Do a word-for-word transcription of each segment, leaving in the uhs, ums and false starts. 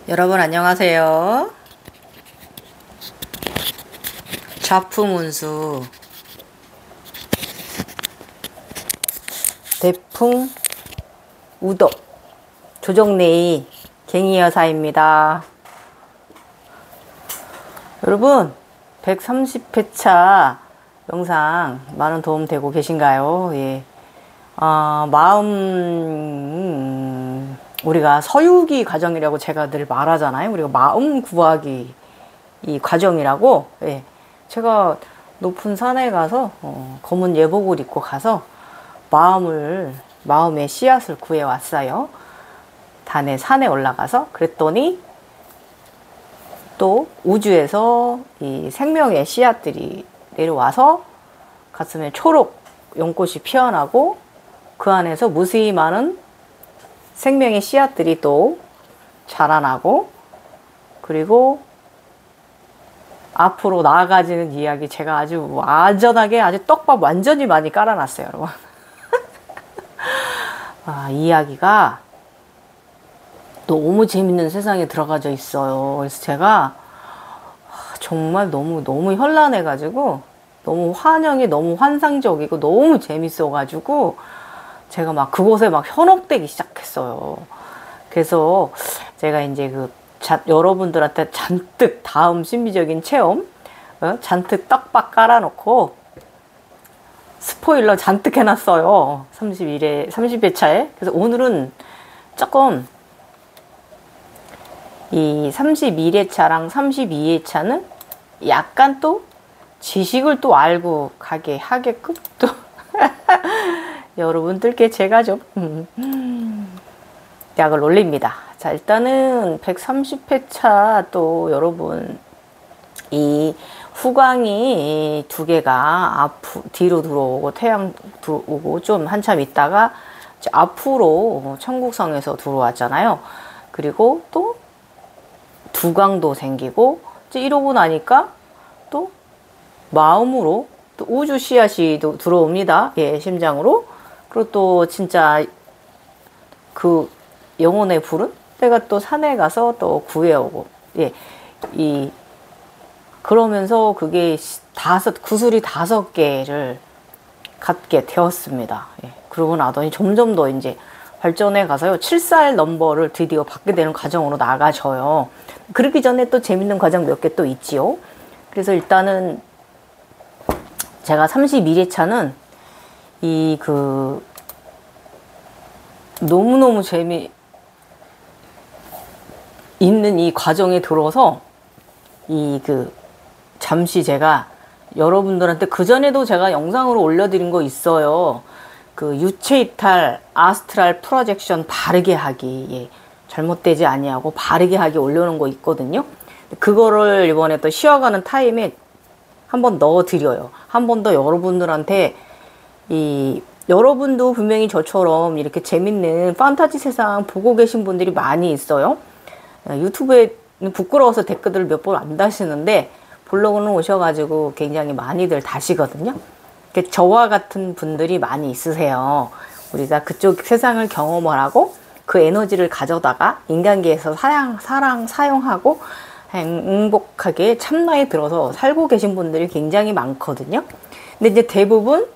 여러분 안녕하세요. 좌풍운수 대풍 우도 조정래이 갱이여사입니다. 여러분 백삼십 회차 영상 많은 도움 되고 계신가요? 예. 어, 마음 우리가 서유기 과정이라고 제가 늘 말하잖아요. 우리가 마음 구하기 이 과정이라고. 예. 제가 높은 산에 가서 어, 검은 예복을 입고 가서 마음을 마음의 씨앗을 구해 왔어요. 단에 산에 올라가서 그랬더니 또 우주에서 이 생명의 씨앗들이 내려와서 가슴에 초록 연꽃이 피어나고 그 안에서 무수히 많은 생명의 씨앗들이 또 자라나고 그리고 앞으로 나아가지는 이야기 제가 아주 안전하게 아주 떡밥 완전히 많이 깔아놨어요, 여러분. 아, 이야기가 너무 재밌는 세상에 들어가져 있어요. 그래서 제가 정말 너무 너무 현란해가지고 너무 환영이 너무 환상적이고 너무 재밌어가지고 제가 막 그곳에 막 현혹되기 시작했어요. 그래서 제가 이제 그 자, 여러분들한테 잔뜩 다음 신비적인 체험 어? 잔뜩 떡밥 깔아놓고 스포일러 잔뜩 해놨어요. 삼십일 회, 삼십 회차에. 그래서 오늘은 조금 이 삼십일 회차랑 삼십이 회차는 약간 또 지식을 또 알고 가게 하게끔 또 여러분들께 제가 좀 음, 약을 올립니다. 자, 일단은 백삼십 회차 또 여러분 이 후광이 두 개가 앞 뒤로 들어오고 태양 들어오고 좀 한참 있다가 앞으로 천국성에서 들어왔잖아요. 그리고 또 두광도 생기고 이제 이러고 나니까 또 마음으로 또 우주 씨앗이 들어옵니다. 예, 심장으로. 그리고 또 진짜 그 영혼의 불은 내가 또 산에 가서 또 구해오고, 예, 이 그러면서 그게 다섯 구슬이 다섯 개를 갖게 되었습니다. 예, 그러고 나더니 점점 더 이제 발전해 가서요 칠살 넘버를 드디어 받게 되는 과정으로 나가져요. 그러기 전에 또 재밌는 과정 몇 개 또 있지요. 그래서 일단은 제가 삼십일 회차는 이 그 너무너무 재미 있는 이 과정에 들어서 이 그 잠시 제가 여러분들한테 그전에도 제가 영상으로 올려드린 거 있어요. 그 유체 이탈 아스트랄 프로젝션 바르게 하기, 예, 잘못되지 아니하고 바르게 하기 올려놓은 거 있거든요. 그거를 이번에 또 쉬어가는 타임에 한번 넣어드려요. 한 번 더 여러분들한테 이 여러분도 분명히 저처럼 이렇게 재밌는 판타지 세상 보고 계신 분들이 많이 있어요. 유튜브에는 부끄러워서 댓글을 몇 번 안 다시는데 블로그는 오셔가지고 굉장히 많이들 다시거든요. 저와 같은 분들이 많이 있으세요. 우리가 그쪽 세상을 경험을 하고 그 에너지를 가져다가 인간계에서 사랑, 사랑, 사용하고 행복하게 참나에 들어서 살고 계신 분들이 굉장히 많거든요. 근데 이제 대부분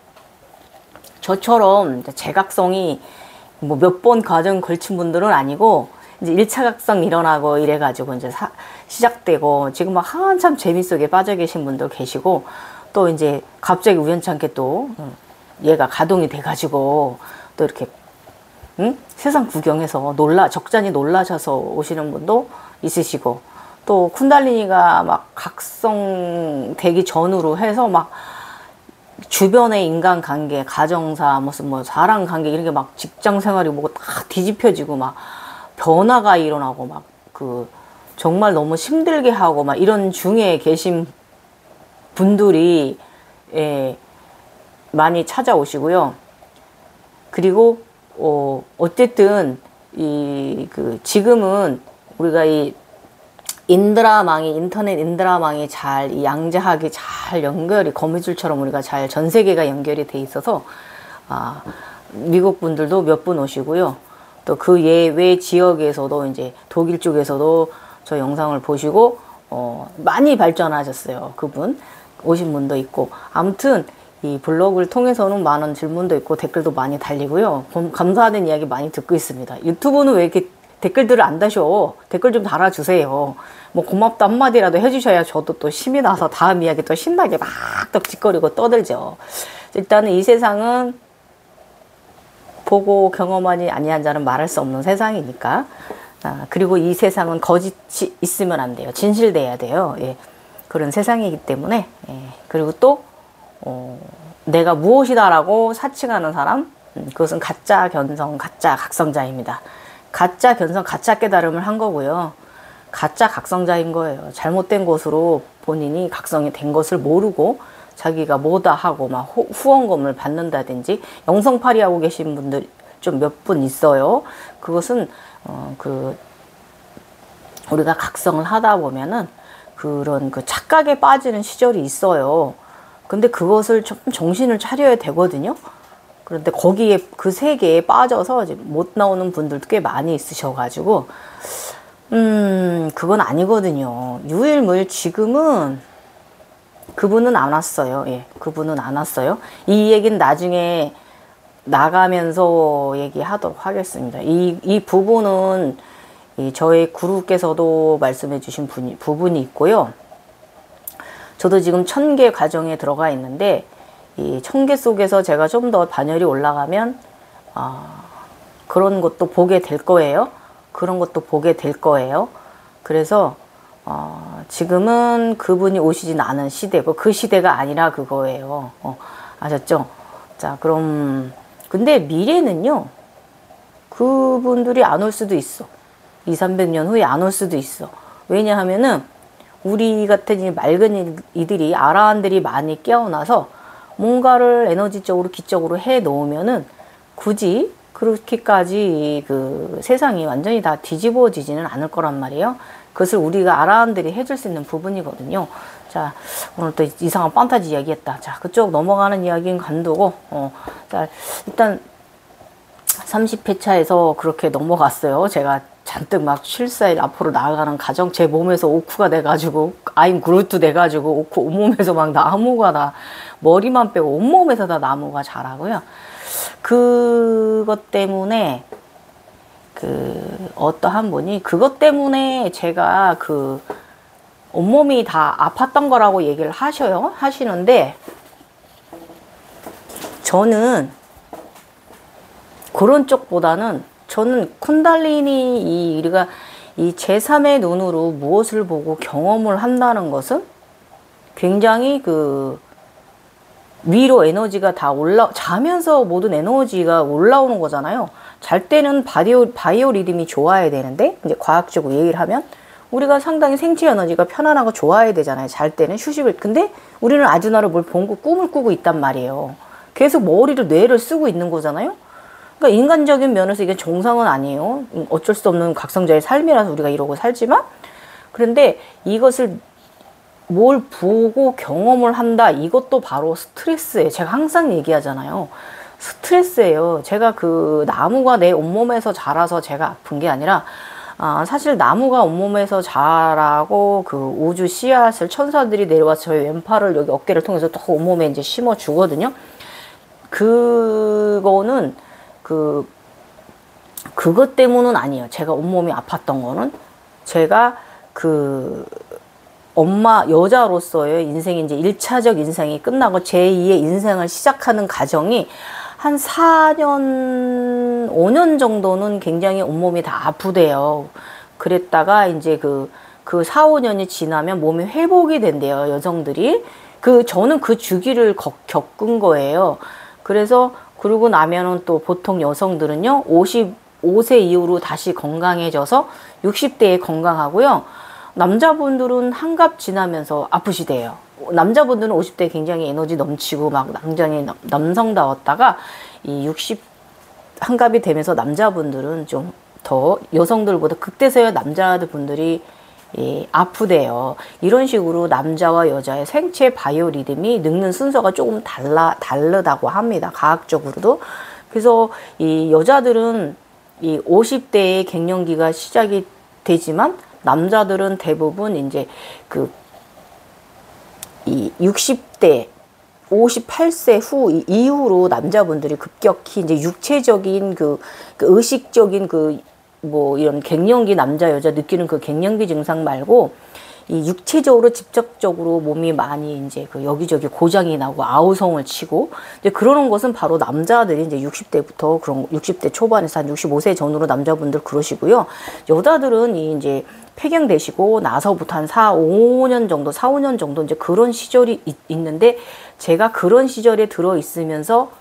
저처럼 제각성이 뭐 몇 번 과정 걸친 분들은 아니고 이제 일 차 각성 일어나고 이래가지고 이제 사, 시작되고 지금 막 한참 재밌게 빠져 계신 분도 계시고 또 이제 갑자기 우연찮게 또 얘가 가동이 돼가지고 또 이렇게 응? 세상 구경해서 놀라 적잖이 놀라셔서 오시는 분도 있으시고 또 쿤달리니가 막 각성되기 전으로 해서 막 주변의 인간관계, 가정사, 무슨 뭐 사랑관계 이런 게 막 직장생활이 뭐고 다 뒤집혀지고 막 변화가 일어나고 막 그 정말 너무 힘들게 하고 막 이런 중에 계신 분들이 예, 많이 찾아오시고요. 그리고 어, 어쨌든 이 그 지금은 우리가 이 인드라망이 인터넷 인드라망이 잘 이 양자하게 잘 연결이 거미줄처럼 우리가 잘 전 세계가 연결이 돼 있어서 아, 미국 분들도 몇 분 오시고요. 또 그 예외 지역에서도 이제 독일 쪽에서도 저 영상을 보시고 어, 많이 발전하셨어요. 그분 오신 분도 있고 아무튼 이 블로그를 통해서는 많은 질문도 있고 댓글도 많이 달리고요. 감사하는 이야기 많이 듣고 있습니다. 유튜브는 왜 이렇게 댓글들을 안 다셔? 댓글 좀 달아주세요. 뭐 고맙다 한마디라도 해주셔야 저도 또 힘이 나서 다음 이야기 또 신나게 막 떡짓거리고 떠들죠. 일단은 이 세상은 보고 경험하니 아니한 자는 말할 수 없는 세상이니까. 아, 그리고 이 세상은 거짓이 있으면 안 돼요. 진실돼야 돼요. 예. 그런 세상이기 때문에. 예. 그리고 또 어, 내가 무엇이다라고 사칭하는 사람, 음, 그것은 가짜 견성, 가짜 각성자입니다. 가짜 견성, 가짜 깨달음을 한 거고요. 가짜 각성자인 거예요. 잘못된 것으로 본인이 각성이 된 것을 모르고 자기가 뭐다 하고 막 후, 후원금을 받는다든지 영성팔이 하고 계신 분들 좀 몇 분 있어요. 그것은 어, 그 우리가 각성을 하다 보면은 그런 그 착각에 빠지는 시절이 있어요. 근데 그것을 좀 정신을 차려야 되거든요. 그런데 거기에 그 세계에 빠져서 이제 못 나오는 분들도 꽤 많이 있으셔가지고 음 그건 아니거든요. 유일무일 지금은 그분은 안 왔어요. 예, 그분은 안 왔어요. 이 얘기는 나중에 나가면서 얘기하도록 하겠습니다. 이, 이 부분은 이 저의 구루께서도 말씀해 주신 분이, 부분이 있고요. 저도 지금 천계 과정에 들어가 있는데 이 천계 속에서 제가 좀 더 반열이 올라가면 어, 그런 것도 보게 될 거예요. 그런 것도 보게 될 거예요. 그래서 어, 지금은 그분이 오시진 않은 시대고 그 시대가 아니라 그거예요. 어, 아셨죠? 자, 그럼 근데 미래는요. 그분들이 안 올 수도 있어. 이삼백 년 후에 안 올 수도 있어. 왜냐하면은 우리 같은 이 맑은 이들이 아라한들이 많이 깨어나서 뭔가를 에너지적으로 기적으로 해 놓으면은 굳이 그렇게까지 그 세상이 완전히 다 뒤집어지지는 않을 거란 말이에요. 그것을 우리가 아라한들이 해줄 수 있는 부분이거든요. 자, 오늘 또 이상한 판타지 이야기했다. 자, 그쪽 넘어가는 이야기는 간두고, 어, 자, 일단 삼십 회차에서 그렇게 넘어갔어요. 제가 잔뜩 막 쉴사일 앞으로 나아가는 가정, 제 몸에서 오쿠가 돼가지고, 아임 그루트 돼가지고, 오쿠 온몸에서 막 나무가 다, 머리만 빼고 온몸에서 다 나무가 자라고요. 그것 때문에, 그, 어떠한 분이, 그것 때문에 제가 그, 온몸이 다 아팠던 거라고 얘기를 하셔요. 하시는데, 저는 그런 쪽보다는 저는 쿤달리니 이 우리가 이 제삼의 눈으로 무엇을 보고 경험을 한다는 것은 굉장히 그 위로 에너지가 다 올라 자면서 모든 에너지가 올라오는 거잖아요. 잘 때는 바이오 바이오 리듬이 좋아야 되는데 이제 과학적으로 얘기를 하면 우리가 상당히 생체 에너지가 편안하고 좋아야 되잖아요. 잘 때는 휴식을. 근데 우리는 아주나를 뭘 본고 꿈을 꾸고 있단 말이에요. 계속 머리를 뇌를 쓰고 있는 거잖아요. 그러니까 인간적인 면에서 이게 정상은 아니에요. 어쩔 수 없는 각성자의 삶이라서 우리가 이러고 살지만 그런데 이것을 뭘 보고 경험을 한다. 이것도 바로 스트레스예요. 제가 항상 얘기하잖아요. 스트레스예요. 제가 그 나무가 내 온몸에서 자라서 제가 아픈 게 아니라 아, 사실 나무가 온몸에서 자라고 그 우주 씨앗을 천사들이 내려와서 저희 왼팔을 여기 어깨를 통해서 또 온몸에 이제 심어 주거든요. 그거는 그 그것 때문은 아니에요. 제가 온몸이 아팠던 거는 제가 그 엄마 여자로서의 인생이 이제 일 차적 인생이 끝나고 제이의 인생을 시작하는 과정이 한 사 년, 오 년 정도는 굉장히 온몸이 다 아프대요. 그랬다가 이제 그, 그 사, 오 년이 지나면 몸이 회복이 된대요, 여성들이. 그, 저는 그 주기를 겪은 거예요. 그래서, 그러고 나면은 또 보통 여성들은요, 오십오 세 이후로 다시 건강해져서 육십 대에 건강하고요. 남자분들은 한갑 지나면서 아프시대요. 남자분들은 오십 대에 굉장히 에너지 넘치고 막 굉장히 남성다웠다가 이 육십 한갑이 되면서 남자분들은 좀 더 여성들보다 극대서야 남자분들이 예, 아프대요. 이런 식으로 남자와 여자의 생체 바이오 리듬이 늙는 순서가 조금 달라, 다르다고 합니다. 과학적으로도. 그래서 이 여자들은 이 오십 대에 갱년기가 시작이 되지만 남자들은 대부분 이제 그 이 육십 대 오십팔 세 후 이후로 남자분들이 급격히 이제 육체적인 그, 그 의식적인 그 뭐 이런 갱년기 남자 여자 느끼는 그 갱년기 증상 말고 이 육체적으로 직접적으로 몸이 많이 이제 그 여기저기 고장이 나고 아우성을 치고 이제 그러는 것은 바로 남자들이 이제 육십 대부터 그런 육십 대 초반에서 한 육십오 세 전후로 남자분들 그러시고요. 여자들은 이 이제 폐경되시고 나서부터 한 사, 오 년 정도, 사, 오 년 정도 이제 그런 시절이 있, 있는데 제가 그런 시절에 들어 있으면서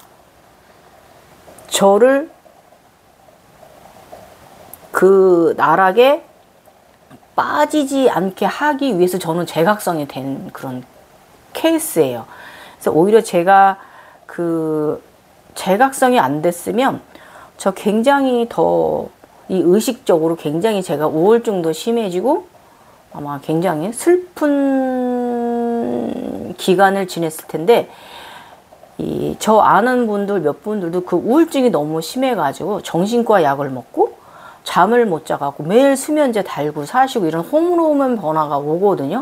저를 그 나락에 빠지지 않게 하기 위해서 저는 제각성이 된 그런 케이스예요. 그래서 오히려 제가 그 제각성이 안 됐으면 저 굉장히 더 이 의식적으로 굉장히 제가 우울증도 심해지고 아마 굉장히 슬픈 기간을 지냈을 텐데 이 저 아는 분들 몇 분들도 그 우울증이 너무 심해가지고 정신과 약을 먹고 잠을 못 자가고 매일 수면제 달고 사시고 이런 호르몬 변화가 오거든요.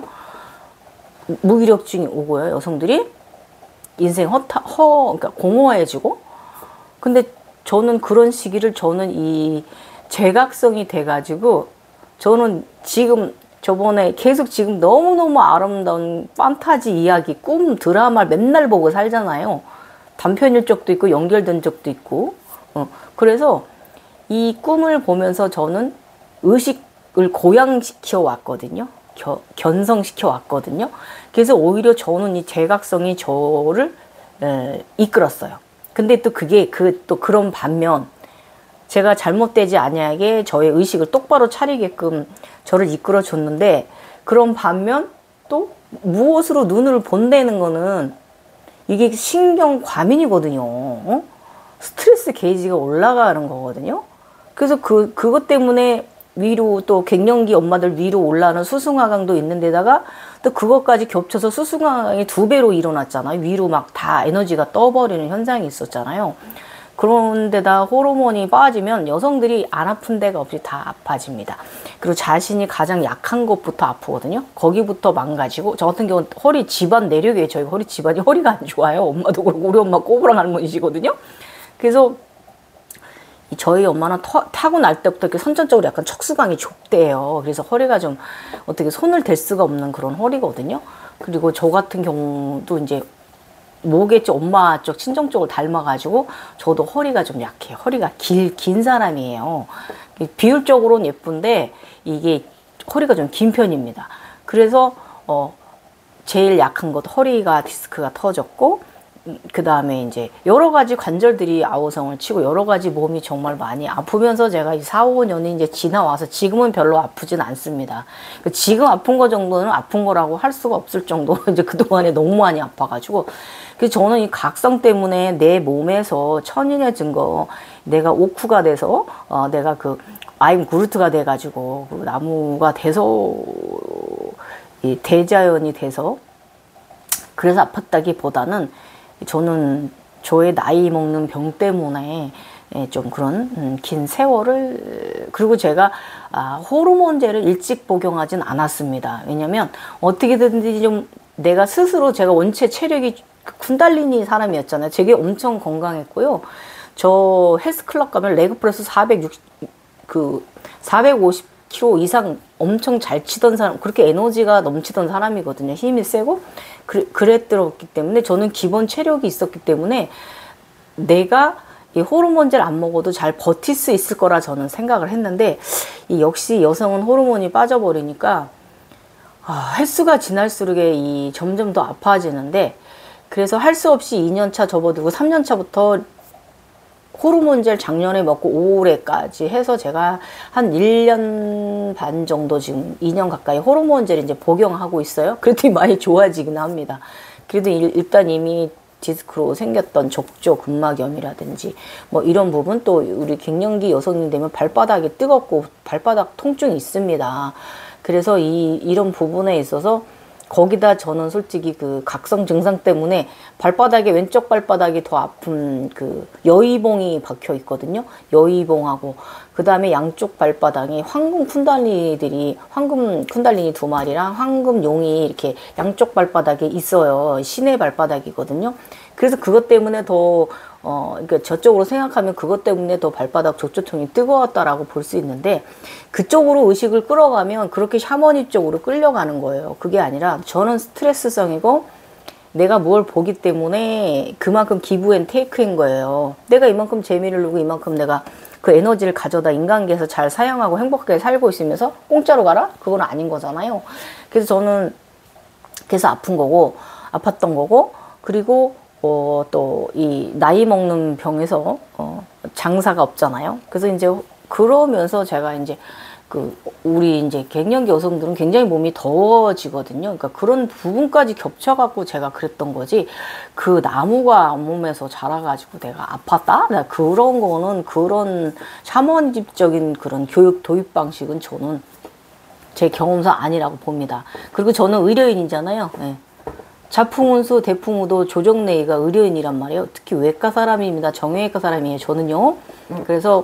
무기력증이 오고요. 여성들이 인생 허타, 허 그러니까 공허해지고. 근데 저는 그런 시기를 저는 이 제각성이 돼가지고 저는 지금 저번에 계속 지금 너무너무 아름다운 판타지 이야기 꿈 드라마를 맨날 보고 살잖아요. 단편일 적도 있고 연결된 적도 있고. 어, 그래서 이 꿈을 보면서 저는 의식을 고양시켜 왔거든요. 겨, 견성시켜 왔거든요. 그래서 오히려 저는 이 제각성이 저를 에, 이끌었어요. 근데 또 그게 그 또 그런 반면 제가 잘못되지 아니하게 저의 의식을 똑바로 차리게끔 저를 이끌어 줬는데 그런 반면 또 무엇으로 눈을 본다는 거는 이게 신경 과민이거든요. 어? 스트레스 게이지가 올라가는 거거든요. 그래서 그, 그것 때문에 위로 또 갱년기 엄마들 위로 올라가는 수승화강도 있는 데다가 또 그것까지 겹쳐서 수승화강이 두 배로 일어났잖아요. 위로 막 다 에너지가 떠버리는 현상이 있었잖아요. 그런데다 호르몬이 빠지면 여성들이 안 아픈 데가 없이 다 아파집니다. 그리고 자신이 가장 약한 것부터 아프거든요. 거기부터 망가지고 저 같은 경우는 허리 집안 내력이에요. 저희 허리 집안이 허리가 안 좋아요. 엄마도 그렇고 우리 엄마 꼬부랑 할머니시거든요. 그래서 저희 엄마는 터, 타고날 때부터 이렇게 선천적으로 약간 척수강이 좁대요. 그래서 허리가 좀 어떻게 손을 댈 수가 없는 그런 허리거든요. 그리고 저 같은 경우도 이제 목에 쪽 엄마 쪽 친정 쪽을 닮아가지고 저도 허리가 좀 약해요. 허리가 길, 긴 사람이에요. 비율적으로는 예쁜데 이게 허리가 좀 긴 편입니다. 그래서 어 제일 약한 것 허리가 디스크가 터졌고 그 다음에 이제 여러 가지 관절들이 아우성을 치고 여러 가지 몸이 정말 많이 아프면서 제가 이 사, 오 년이 이제 지나와서 지금은 별로 아프진 않습니다. 지금 아픈 거 정도는 아픈 거라고 할 수가 없을 정도로 이제 그동안에 너무 많이 아파가지고 그래서 저는 이 각성 때문에 내 몸에서 천인해진 거 내가 오쿠가 돼서 어 내가 그 아임 구르트가 돼가지고 그 나무가 돼서 이 대자연이 돼서 그래서 아팠다기보다는 저는 저의 나이 먹는 병 때문에 좀 그런 긴 세월을 그리고 제가 호르몬제를 일찍 복용하진 않았습니다. 왜냐면 어떻게든지 좀 내가 스스로 제가 원체 체력이 쿤달리니 사람이었잖아요. 되게 엄청 건강했고요. 저 헬스클럽 가면 레그프레스 사백육십 그 사백오십 킬로그램 이상 엄청 잘 치던 사람, 그렇게 에너지가 넘치던 사람이거든요. 힘이 세고 그, 그랬더랬기 때문에 저는 기본 체력이 있었기 때문에 내가 이 호르몬제를 안 먹어도 잘 버틸 수 있을 거라 저는 생각을 했는데 이 역시 여성은 호르몬이 빠져버리니까 아, 횟수가 지날수록 이 점점 더 아파지는데 그래서 할 수 없이 이 년 차 접어두고 삼 년 차부터 호르몬제를 작년에 먹고 올해까지 해서 제가 한 일 년 반 정도 지금 이 년 가까이 호르몬제를 이제 복용하고 있어요. 그랬더니 많이 좋아지긴 합니다. 그래도 일단 이미 디스크로 생겼던 족저 근막염이라든지 뭐 이런 부분 또 우리 갱년기 여성이 되면 발바닥이 뜨겁고 발바닥 통증이 있습니다. 그래서 이 이런 부분에 있어서 거기다 저는 솔직히 그 각성 증상 때문에 발바닥에 왼쪽 발바닥이 더 아픈 그 여의봉이 박혀 있거든요. 여의봉하고 그 다음에 양쪽 발바닥에 황금 쿤달리니들이 황금 쿤달리니 두 마리랑 황금 용이 이렇게 양쪽 발바닥에 있어요. 신의 발바닥이거든요. 그래서 그것 때문에 더 어, 그러니까 저쪽으로 생각하면 그것 때문에 더 발바닥 족저통이 뜨거웠다라고 볼 수 있는데 그쪽으로 의식을 끌어가면 그렇게 샤머니 쪽으로 끌려가는 거예요. 그게 아니라 저는 스트레스성이고 내가 뭘 보기 때문에 그만큼 기브 앤 테이크인 거예요. 내가 이만큼 재미를 누고 이만큼 내가 그 에너지를 가져다 인간계에서 잘 사용하고 행복하게 살고 있으면서 공짜로 가라? 그건 아닌 거잖아요. 그래서 저는 그래서 아픈 거고 아팠던 거고 그리고 어, 또, 이, 나이 먹는 병에서, 어, 장사가 없잖아요. 그래서 이제, 그러면서 제가 이제, 그, 우리 이제 갱년기 여성들은 굉장히 몸이 더워지거든요. 그러니까 그런 부분까지 겹쳐갖고 제가 그랬던 거지, 그 나무가 몸에서 자라가지고 내가 아팠다? 나 그런 거는, 그런 샤머니즘적인 그런 교육 도입 방식은 저는 제 경험상 아니라고 봅니다. 그리고 저는 의료인이잖아요. 네. 자풍운수, 대풍우도 조정래이가 의료인이란 말이에요. 특히 외과 사람입니다. 정형외과 사람이에요. 저는요. 음. 그래서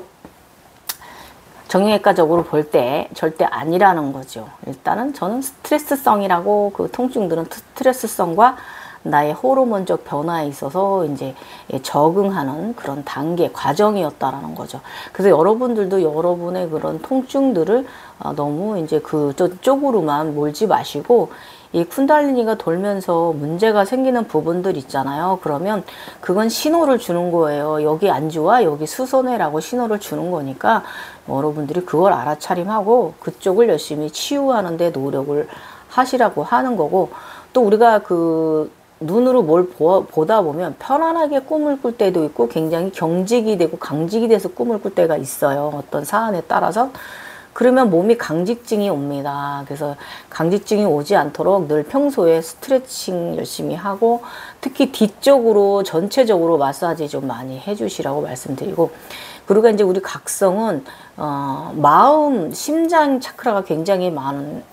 정형외과적으로 볼 때 절대 아니라는 거죠. 일단은 저는 스트레스성이라고 그 통증들은 스트레스성과 나의 호르몬적 변화에 있어서 이제 적응하는 그런 단계, 과정이었다라는 거죠. 그래서 여러분들도 여러분의 그런 통증들을 너무 이제 그 쪽으로만 몰지 마시고 이 쿤달리니가 돌면서 문제가 생기는 부분들 있잖아요. 그러면 그건 신호를 주는 거예요. 여기 안 좋아, 여기 수선해라고 신호를 주는 거니까 여러분들이 그걸 알아차림하고 그쪽을 열심히 치유하는 데 노력을 하시라고 하는 거고, 또 우리가 그 눈으로 뭘 보, 보다 보면 편안하게 꿈을 꿀 때도 있고 굉장히 경직이 되고 강직이 돼서 꿈을 꿀 때가 있어요. 어떤 사안에 따라서. 그러면 몸이 강직증이 옵니다. 그래서 강직증이 오지 않도록 늘 평소에 스트레칭 열심히 하고 특히 뒤쪽으로 전체적으로 마사지 좀 많이 해주시라고 말씀드리고, 그리고 이제 우리 각성은 어, 마음, 심장 차크라가 굉장히 많은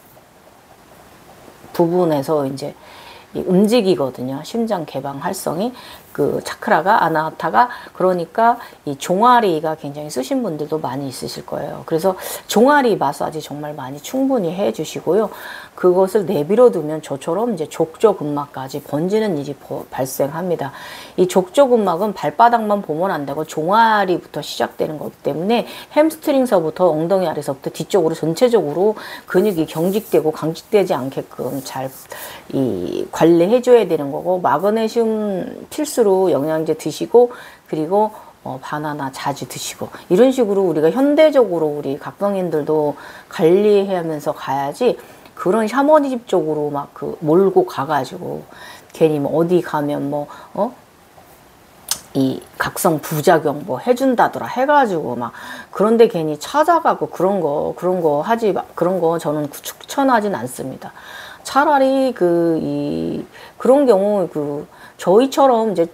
부분에서 이제 움직이거든요. 심장 개방 활성이 그 차크라가 아나타가. 그러니까 이 종아리가 굉장히 쓰신 분들도 많이 있으실 거예요. 그래서 종아리 마사지 정말 많이 충분히 해 주시고요. 그것을 내버려 두면 저처럼 이제 족저근막까지 번지는 일이 발생합니다. 이 족저근막은 발바닥만 보면 안 되고 종아리부터 시작되는 거기 때문에 햄스트링서부터 엉덩이 아래서부터 뒤쪽으로 전체적으로 근육이 경직되고 강직되지 않게끔 잘 이 관리해 줘야 되는 거고, 마그네슘 필수로 영양제 드시고, 그리고 어, 바나나 자주 드시고, 이런 식으로 우리가 현대적으로 우리 각성인들도 관리하면서 가야지 그런 샤머니즘 쪽으로 막 그 몰고 가가지고 괜히 뭐 어디 가면 뭐 어? 이 각성 부작용 뭐 해준다더라 해가지고 막 그런데 괜히 찾아가고 그런 거 그런 거 하지 마. 그런 거 저는 추천하진 않습니다. 차라리 그 이 그런 경우 그 저희처럼 이제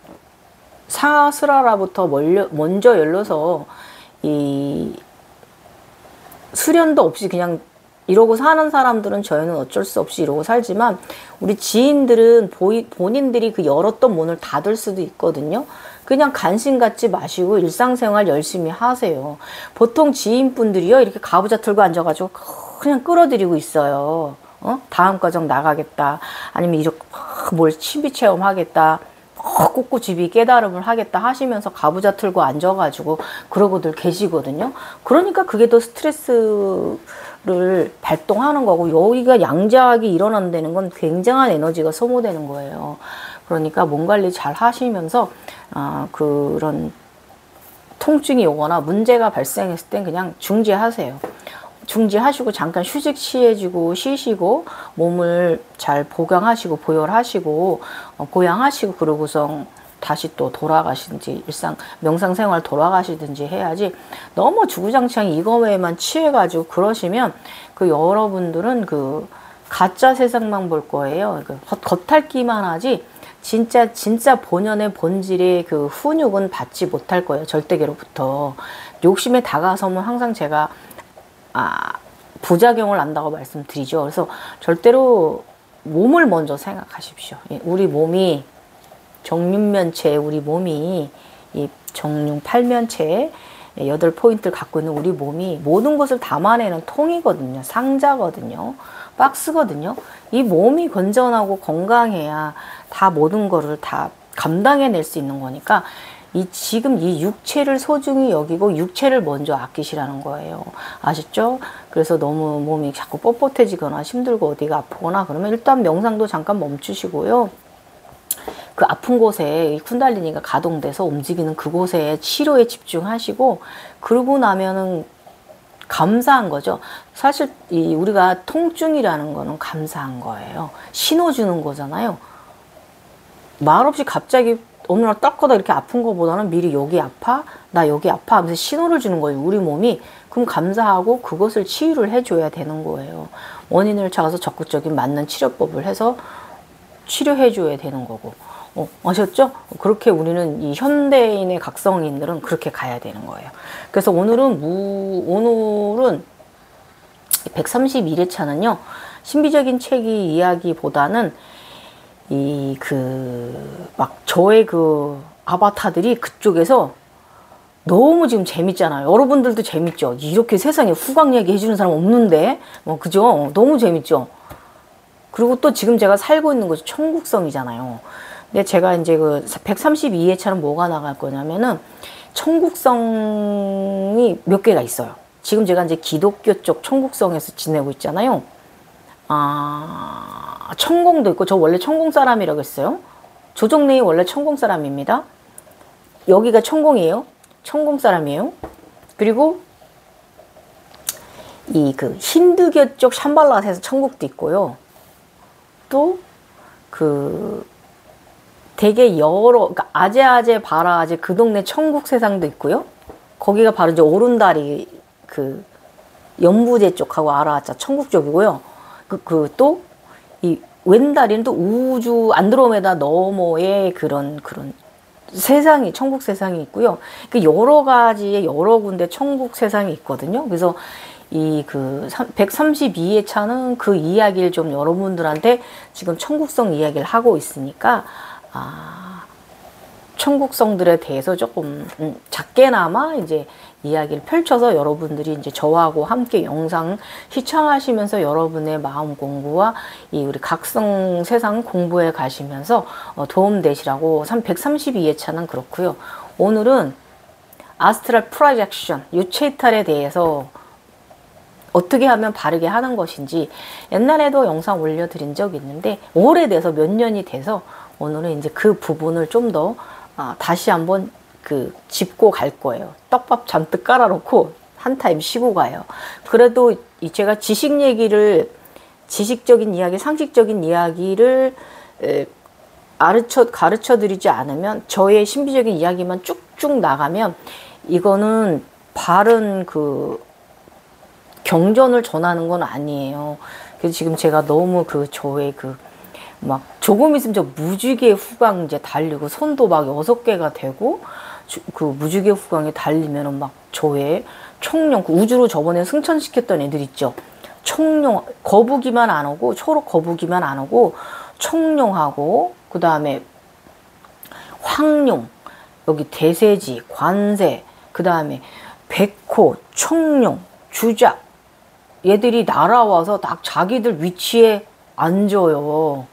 사스라라부터 멀려, 먼저 열려서 이 수련도 없이 그냥 이러고 사는 사람들은 저희는 어쩔 수 없이 이러고 살지만, 우리 지인들은 보이, 본인들이 그 열었던 문을 닫을 수도 있거든요. 그냥 관심 갖지 마시고 일상생활 열심히 하세요. 보통 지인분들이요 이렇게 가부좌 틀고 앉아가지고 그냥 끌어들이고 있어요. 어? 다음 과정 나가겠다, 아니면 이렇게 뭘 신비 체험하겠다, 꿋꿋이 깨달음을 하겠다 하시면서 가부좌 틀고 앉아가지고 그러고들 계시거든요. 그러니까 그게 더 스트레스를 발동하는 거고, 여기가 양자학이 일어난다는 건 굉장한 에너지가 소모되는 거예요. 그러니까 몸 관리 잘 하시면서 어, 그런 통증이 오거나 문제가 발생했을 땐 그냥 중지하세요. 중지하시고 잠깐 휴식 취해주고 쉬시고 몸을 잘 보강하시고 보혈하시고 어, 보양하시고 그러고서 다시 또 돌아가시든지 일상 명상생활 돌아가시든지 해야지, 너무 주구장창 이거에만 취해가지고 그러시면 그 여러분들은 그 가짜 세상만 볼 거예요. 그 겉핥기만 하지 진짜 진짜 본연의 본질의 그 훈육은 받지 못할 거예요. 절대계로부터. 욕심에 다가서면 항상 제가 아, 부작용을 안다고 말씀드리죠. 그래서 절대로 몸을 먼저 생각하십시오. 우리 몸이 정육면체, 우리 몸이 이 정육 팔면체 여덟 포인트를 갖고 있는 우리 몸이 모든 것을 담아내는 통이거든요. 상자거든요. 박스거든요. 이 몸이 건전하고 건강해야 다 모든 거를 다 감당해낼 수 있는 거니까 이 지금 이 육체를 소중히 여기고 육체를 먼저 아끼시라는 거예요. 아시죠? 그래서 너무 몸이 자꾸 뻣뻣해지거나 힘들고 어디가 아프거나 그러면 일단 명상도 잠깐 멈추시고요. 그 아픈 곳에 이 쿤달리니가 가동돼서 움직이는 그곳에 치료에 집중하시고 그러고 나면은 감사한 거죠. 사실 이 우리가 통증이라는 거는 감사한 거예요. 신호 주는 거잖아요. 말없이 갑자기 어느 날 딱하다 이렇게 아픈 거보다는 미리 여기 아파? 나 여기 아파? 하면서 신호를 주는 거예요. 우리 몸이. 그럼 감사하고 그것을 치유를 해줘야 되는 거예요. 원인을 찾아서 적극적인 맞는 치료법을 해서 치료해줘야 되는 거고. 어, 아셨죠? 그렇게 우리는 이 현대인의 각성인들은 그렇게 가야 되는 거예요. 그래서 오늘은 무, 오늘은 백삼십일 회차는요, 신비적인 책이 이야기보다는 이 그 막 저의 그 아바타들이 그쪽에서 너무 지금 재밌잖아요. 여러분들도 재밌죠? 이렇게 세상에 후광 얘기 해주는 사람 없는데, 뭐 그죠? 너무 재밌죠? 그리고 또 지금 제가 살고 있는 곳이 천국성이잖아요. 근데 제가 이제 그 백삼십이 회차는 뭐가 나갈 거냐면은 천국성이 몇 개가 있어요. 지금 제가 이제 기독교 쪽 천국성에서 지내고 있잖아요. 아, 천공도 있고, 저 원래 천공 사람이라고 했어요. 조정래이 원래 천공 사람입니다. 여기가 천공이에요. 천공 사람이에요. 그리고 이 그 힌두교 쪽 샴발랏에서 천국도 있고요. 또 그 되게 여러, 그러니까 아제아제 바라아제 그 동네 천국 세상도 있고요. 거기가 바로 이제 오른다리 그 연부제 쪽하고 아라아자 천국 쪽이고요. 그, 그 또 이 왼다리는 또 우주 안드로메다 너머의 그런 그런 세상이 천국 세상이 있고요. 그 여러 가지의 여러 군데 천국 세상이 있거든요. 그래서 이 그 백삼십이 회차는 그 이야기를 좀 여러분들한테 지금 천국성 이야기를 하고 있으니까 아, 천국성들에 대해서 조금 음, 작게나마 이제 이야기를 펼쳐서 여러분들이 이제 저하고 함께 영상 시청하시면서 여러분의 마음 공부와 이 우리 각성 세상 공부에 가시면서 어, 도움 되시라고 백삼십이 회차는 그렇고요. 오늘은 아스트랄 프로젝션, 유체 이탈에 대해서 어떻게 하면 바르게 하는 것인지 옛날에도 영상 올려드린 적이 있는데 오래돼서 몇 년이 돼서 오늘은 이제 그 부분을 좀 더 아, 다시 한번 그 짚고 갈 거예요. 떡밥 잔뜩 깔아놓고 한 타임 쉬고 가요. 그래도 이 제가 지식 얘기를 지식적인 이야기, 상식적인 이야기를 에, 가르쳐 가르쳐 드리지 않으면 저의 신비적인 이야기만 쭉쭉 나가면 이거는 바른 그 경전을 전하는 건 아니에요. 그래서 지금 제가 너무 그 저의 그 막 조금 있으면 저 무지개 후광 이제 달리고 손도 막 여섯 개가 되고 주, 그 무지개 후광에 달리면은 막 저의 청룡 그 우주로 저번에 승천시켰던 애들 있죠. 청룡 거북이만 안 오고 초록 거북이만 안 오고 청룡하고 그 다음에 황룡 여기 대세지 관세 그 다음에 백호 청룡 주작 얘들이 날아와서 딱 자기들 위치에 앉아요.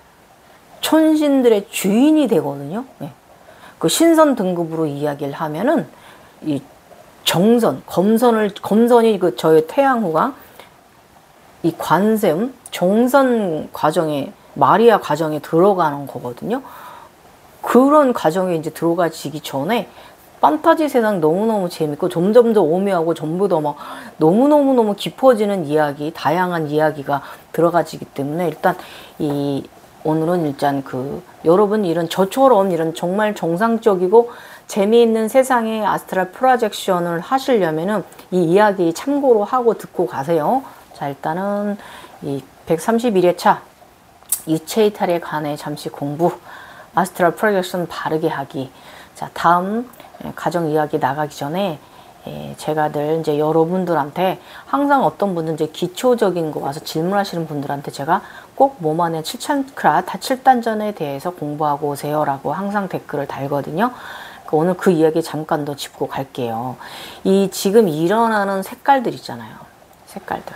천신들의 주인이 되거든요. 네. 그 신선 등급으로 이야기를 하면은 이 정선, 검선을 검선이 그 저의 태양후가 이 관세음 정선 과정에 마리아 과정에 들어가는 거거든요. 그런 과정에 이제 들어가지기 전에 판타지 세상 너무너무 재밌고 점점 더 오묘하고 전부 더 막 너무너무너무 깊어지는 이야기, 다양한 이야기가 들어가지기 때문에 일단 이 오늘은 일단 그 여러분 이런 저처럼 이런 정말 정상적이고 재미있는 세상의 아스트랄 프로젝션을 하시려면은 이 이야기 참고로 하고 듣고 가세요. 자, 일단은 이 백삼십일 회차 유체 이탈에 관해 잠시 공부, 아스트랄 프로젝션 바르게 하기. 자, 다음 가정 이야기 나가기 전에 예, 제가 늘 이제 여러분들한테 항상 어떤 분들 이제 기초적인 거 와서 질문하시는 분들한테 제가 꼭 몸 안에 칠 차크라 다 칠 단전에 대해서 공부하고 오세요라고 항상 댓글을 달거든요. 오늘 그 이야기 잠깐 더 짚고 갈게요. 이 지금 일어나는 색깔들 있잖아요. 색깔들.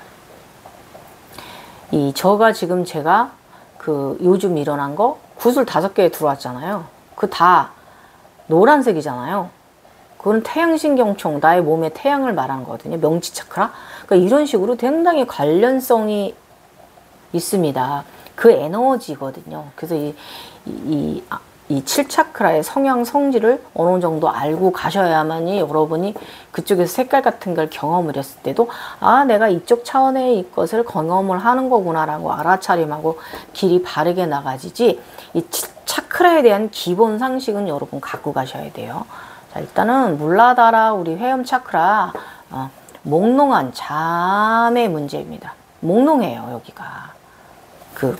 이 저가 지금 제가 그 요즘 일어난 거 구슬 다섯 개 들어왔잖아요. 그 다 노란색이잖아요. 그건 태양신경총, 나의 몸의 태양을 말하는 거거든요. 명치 차크라. 그러니까 이런 식으로 상당히 관련성이 있습니다. 그 에너지거든요. 그래서 이, 이, 이 칠 차크라의 성향, 성질을 어느 정도 알고 가셔야만이 여러분이 그쪽에서 색깔 같은 걸 경험을 했을 때도 아, 내가 이쪽 차원의 이것을 경험을 하는 거구나라고 알아차림하고 길이 바르게 나가지지 이 차크라에 대한 기본 상식은 여러분 갖고 가셔야 돼요. 자, 일단은 물라다라 우리 회음 차크라 어, 몽롱한 잠의 문제입니다. 몽롱해요. 여기가 그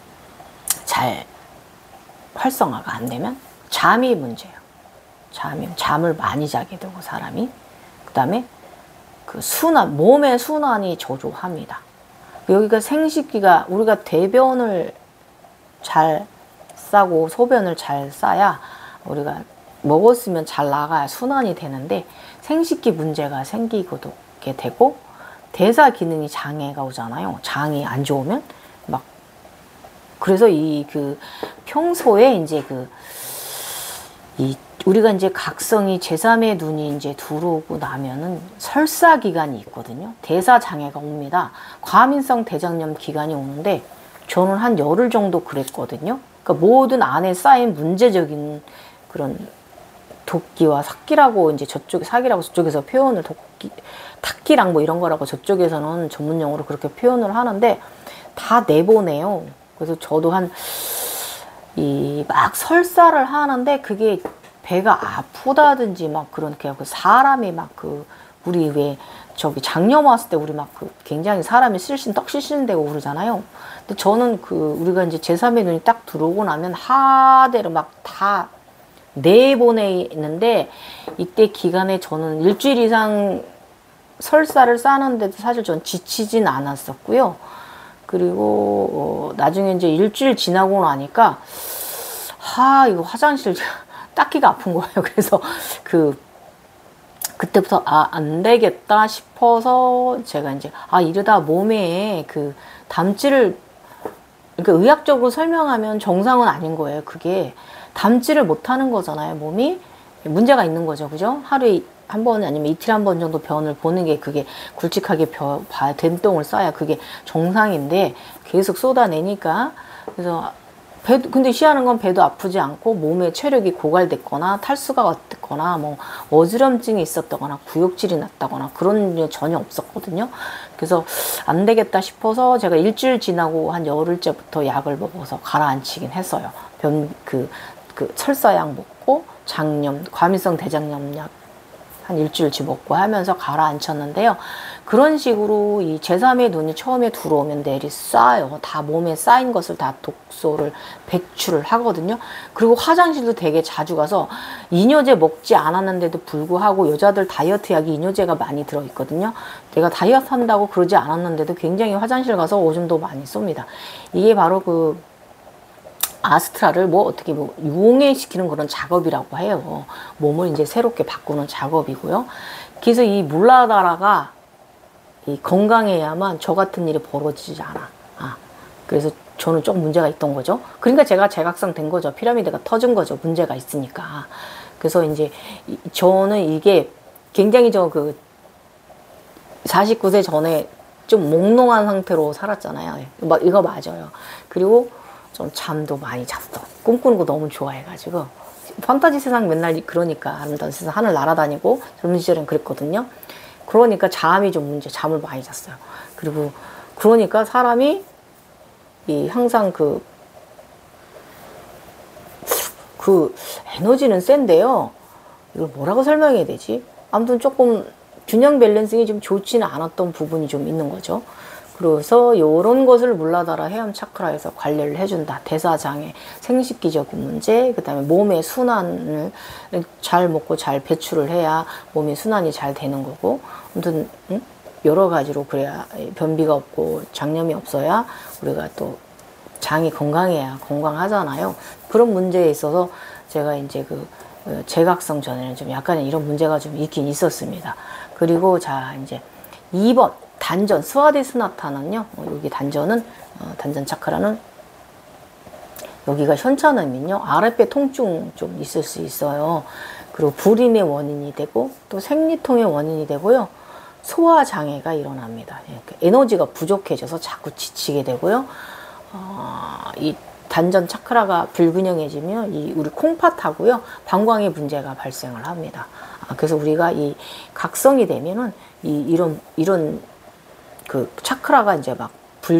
잘 활성화가 안 되면 잠이 문제예요. 잠이 잠을 많이 자게 되고 사람이 그 다음에 그 순환 몸의 순환이 저조합니다. 여기가 생식기가 우리가 대변을 잘 싸고 소변을 잘 싸야 우리가 먹었으면 잘 나가야 순환이 되는데 생식기 문제가 생기게 되고 대사 기능이 장애가 오잖아요. 장이 안 좋으면 막 그래서 이 그 평소에 이제 그 이 우리가 이제 각성이 제삼의 눈이 이제 들어오고 나면은 설사 기간이 있거든요. 대사 장애가 옵니다. 과민성 대장염 기간이 오는데 저는 한 열흘 정도 그랬거든요. 그러니까 모든 안에 쌓인 문제적인 그런 도끼와 삭기라고 이제 저쪽에 사기라고 저쪽에서 표현을 도끼, 탁기랑 뭐 이런 거라고 저쪽에서는 전문용어로 그렇게 표현을 하는데 다 내보내요. 그래서 저도 한 이 막 설사를 하는데 그게 배가 아프다든지 막 그렇게 하고 사람이 막 그 우리 왜 저기 장염 왔을 때 우리 막 그 굉장히 사람이 실신 떡 실신되고 그러잖아요. 근데 저는 그 우리가 이제 제삼의 눈이 딱 들어오고 나면 하대로 막 다 내보내는데 이때 기간에 저는 일주일 이상 설사를 싸는데도 사실 전 지치진 않았었고요. 그리고 어, 나중에 이제 일주일 지나고 나니까 하 이거 화장실 닦기가 아픈 거예요. 그래서 그 그때부터 아, 안 되겠다 싶어서 제가 이제 아 이러다 몸에 그 담지를 그러니까 의학적으로 설명하면 정상은 아닌 거예요. 그게 담지를 못하는 거잖아요. 몸이 문제가 있는 거죠. 그죠? 하루에 한 번 아니면 이틀에 한 번 정도 병원을 보는 게 그게 굵직하게 벼, 된똥을 싸야 그게 정상인데 계속 쏟아내니까 그래서 배도 근데 희한한 건 배도 아프지 않고 몸에 체력이 고갈됐거나 탈수가 됐거나 뭐 어지럼증이 있었다거나 구역질이 났다거나 그런 게 전혀 없었거든요. 그래서 안 되겠다 싶어서 제가 일주일 지나고 한 열흘째부터 약을 먹어서 가라앉히긴 했어요. 변 그 그 철사약 먹고 장염 과민성 대장염약 한 일주일치 먹고 하면서 가라앉혔는데요. 그런 식으로 이 제삼의 눈이 처음에 들어오면 내리 쌓여요. 다 몸에 쌓인 것을 다 독소를 배출을 하거든요. 그리고 화장실도 되게 자주 가서 이뇨제 먹지 않았는데도 불구하고 여자들 다이어트 약이 이뇨제가 많이 들어있거든요. 내가 다이어트 한다고 그러지 않았는데도 굉장히 화장실 가서 오줌도 많이 쏩니다. 이게 바로 그 아스트라를 뭐 어떻게 뭐 유홍해시키는 그런 작업이라고 해요. 몸을 이제 새롭게 바꾸는 작업이고요. 그래서 이 물라다라가 이 건강해야만 저 같은 일이 벌어지지 않아. 아, 그래서 저는 좀 문제가 있던 거죠. 그러니까 제가 재각성 된 거죠. 피라미드가 터진 거죠. 문제가 있으니까. 그래서 이제 저는 이게 굉장히 저 그 사십구 세 전에 좀 몽롱한 상태로 살았잖아요. 막 이거 맞아요. 그리고 좀 잠도 많이 잤어. 꿈꾸는 거 너무 좋아해가지고 판타지 세상 맨날 그러니까 아름다운 세상 하늘 날아다니고 젊은 시절엔 그랬거든요. 그러니까 잠이 좀 문제, 잠을 많이 잤어요. 그리고 그러니까 사람이 이 항상 그, 그 에너지는 센데요. 이걸 뭐라고 설명해야 되지? 아무튼 조금 균형 밸런싱이 좀 좋지는 않았던 부분이 좀 있는 거죠. 그래서 요런 것을 물라다라 해엄 차크라에서 관리를 해준다. 대사장애, 생식기적인 문제, 그 다음에 몸의 순환을 잘 먹고 잘 배출을 해야 몸이 순환이 잘 되는 거고, 아무튼 응? 여러 가지로 그래야 변비가 없고 장염이 없어야 우리가 또 장이 건강해야 건강하잖아요. 그런 문제에 있어서 제가 이제 그 제각성 전에는 좀 약간 이런 문제가 좀 있긴 있었습니다. 그리고 자 이제 이 번 단전 스와디스나타는요. 여기 단전은 어, 단전 차크라는 여기가 현차음이면요 아랫배 통증 좀 있을 수 있어요. 그리고 불임의 원인이 되고 또 생리통의 원인이 되고요. 소화 장애가 일어납니다. 에너지가 부족해져서 자꾸 지치게 되고요. 어, 이 단전 차크라가 불균형해지면 이 우리 콩팥하고요 방광에 문제가 발생을 합니다. 아, 그래서 우리가 이 각성이 되면은 이 이런 이런 그 차크라가 이제 막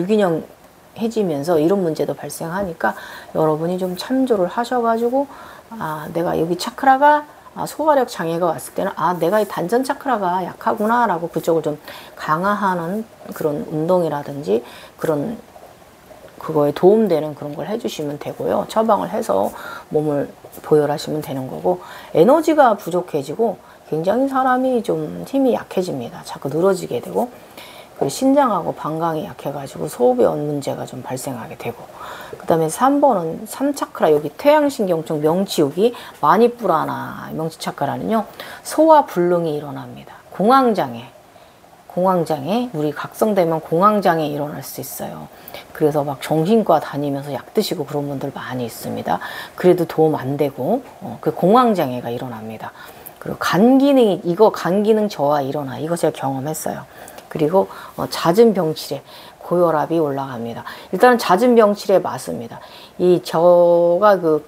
불균형해지면서 이런 문제도 발생하니까 여러분이 좀 참조를 하셔가지고 아 내가 여기 차크라가 아, 소화력 장애가 왔을 때는 아 내가 이 단전 차크라가 약하구나 라고 그쪽을 좀 강화하는 그런 운동이라든지 그런 그거에 도움되는 그런 걸 해주시면 되고요. 처방을 해서 몸을 보혈하시면 되는 거고 에너지가 부족해지고 굉장히 사람이 좀 힘이 약해집니다. 자꾸 늘어지게 되고 그리고 신장하고 방광이 약해가지고 소변 문제가 좀 발생하게 되고 그 다음에 삼 번은 삼 차크라 여기 태양신경총 명치 여기 마니뿌라나 명치 차크라는요 소화 불능이 일어납니다. 공황장애 공황장애 우리 각성되면 공황장애 일어날 수 있어요. 그래서 막 정신과 다니면서 약 드시고 그런 분들 많이 있습니다. 그래도 도움 안 되고 어, 그 공황장애가 일어납니다. 그리고 간 기능이 이거 간 기능 저하 일어나 이거 제가 경험했어요. 그리고 어, 잦은 병치레 고혈압이 올라갑니다. 일단은 잦은 병치레 맞습니다. 이 저가 그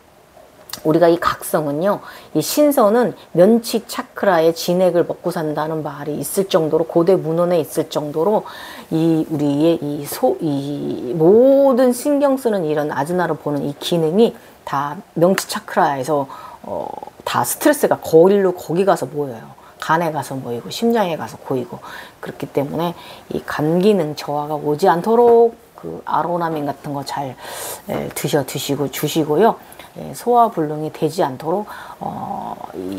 우리가 이 각성은요, 이 신선은 면치 차크라의 진액을 먹고 산다는 말이 있을 정도로 고대 문헌에 있을 정도로 이 우리의 이 소 이 모든 신경 쓰는 이런 아즈나를 보는 이 기능이 다 명치 차크라에서 어, 다 스트레스가 거기로 거기 가서 모여요. 간에 가서 모이고 심장에 가서 고이고 그렇기 때문에 이 간 기능 저하가 오지 않도록 그 아로나민 같은 거 잘 드셔 드시고 주시고요. 예, 소화 불능이 되지 않도록 어,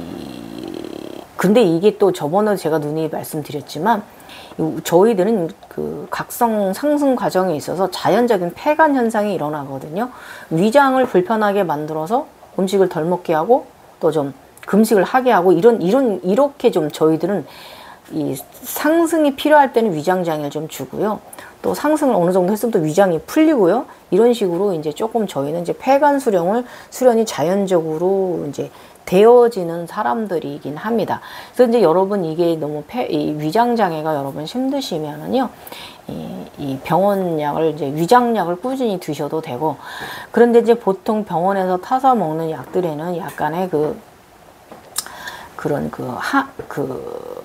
이, 근데 이게 또 저번에 제가 누누이 말씀드렸지만 저희들은 그 각성 상승 과정에 있어서 자연적인 폐간 현상이 일어나거든요. 위장을 불편하게 만들어서 음식을 덜 먹게 하고 또 좀 금식을 하게 하고 이런 이런 이렇게 좀 저희들은 이 상승이 필요할 때는 위장 장애를 좀 주고요. 또 상승을 어느 정도 했으면 또 위장이 풀리고요. 이런 식으로 이제 조금 저희는 이제 폐간 수령을 수련이 자연적으로 이제 되어지는 사람들이긴 합니다. 그래서 이제 여러분 이게 너무 폐, 이 위장 장애가 여러분 힘드시면은요, 이, 이 병원약을 이제 위장약을 꾸준히 드셔도 되고, 그런데 이제 보통 병원에서 타서 먹는 약들에는 약간의 그 그런 그 하 그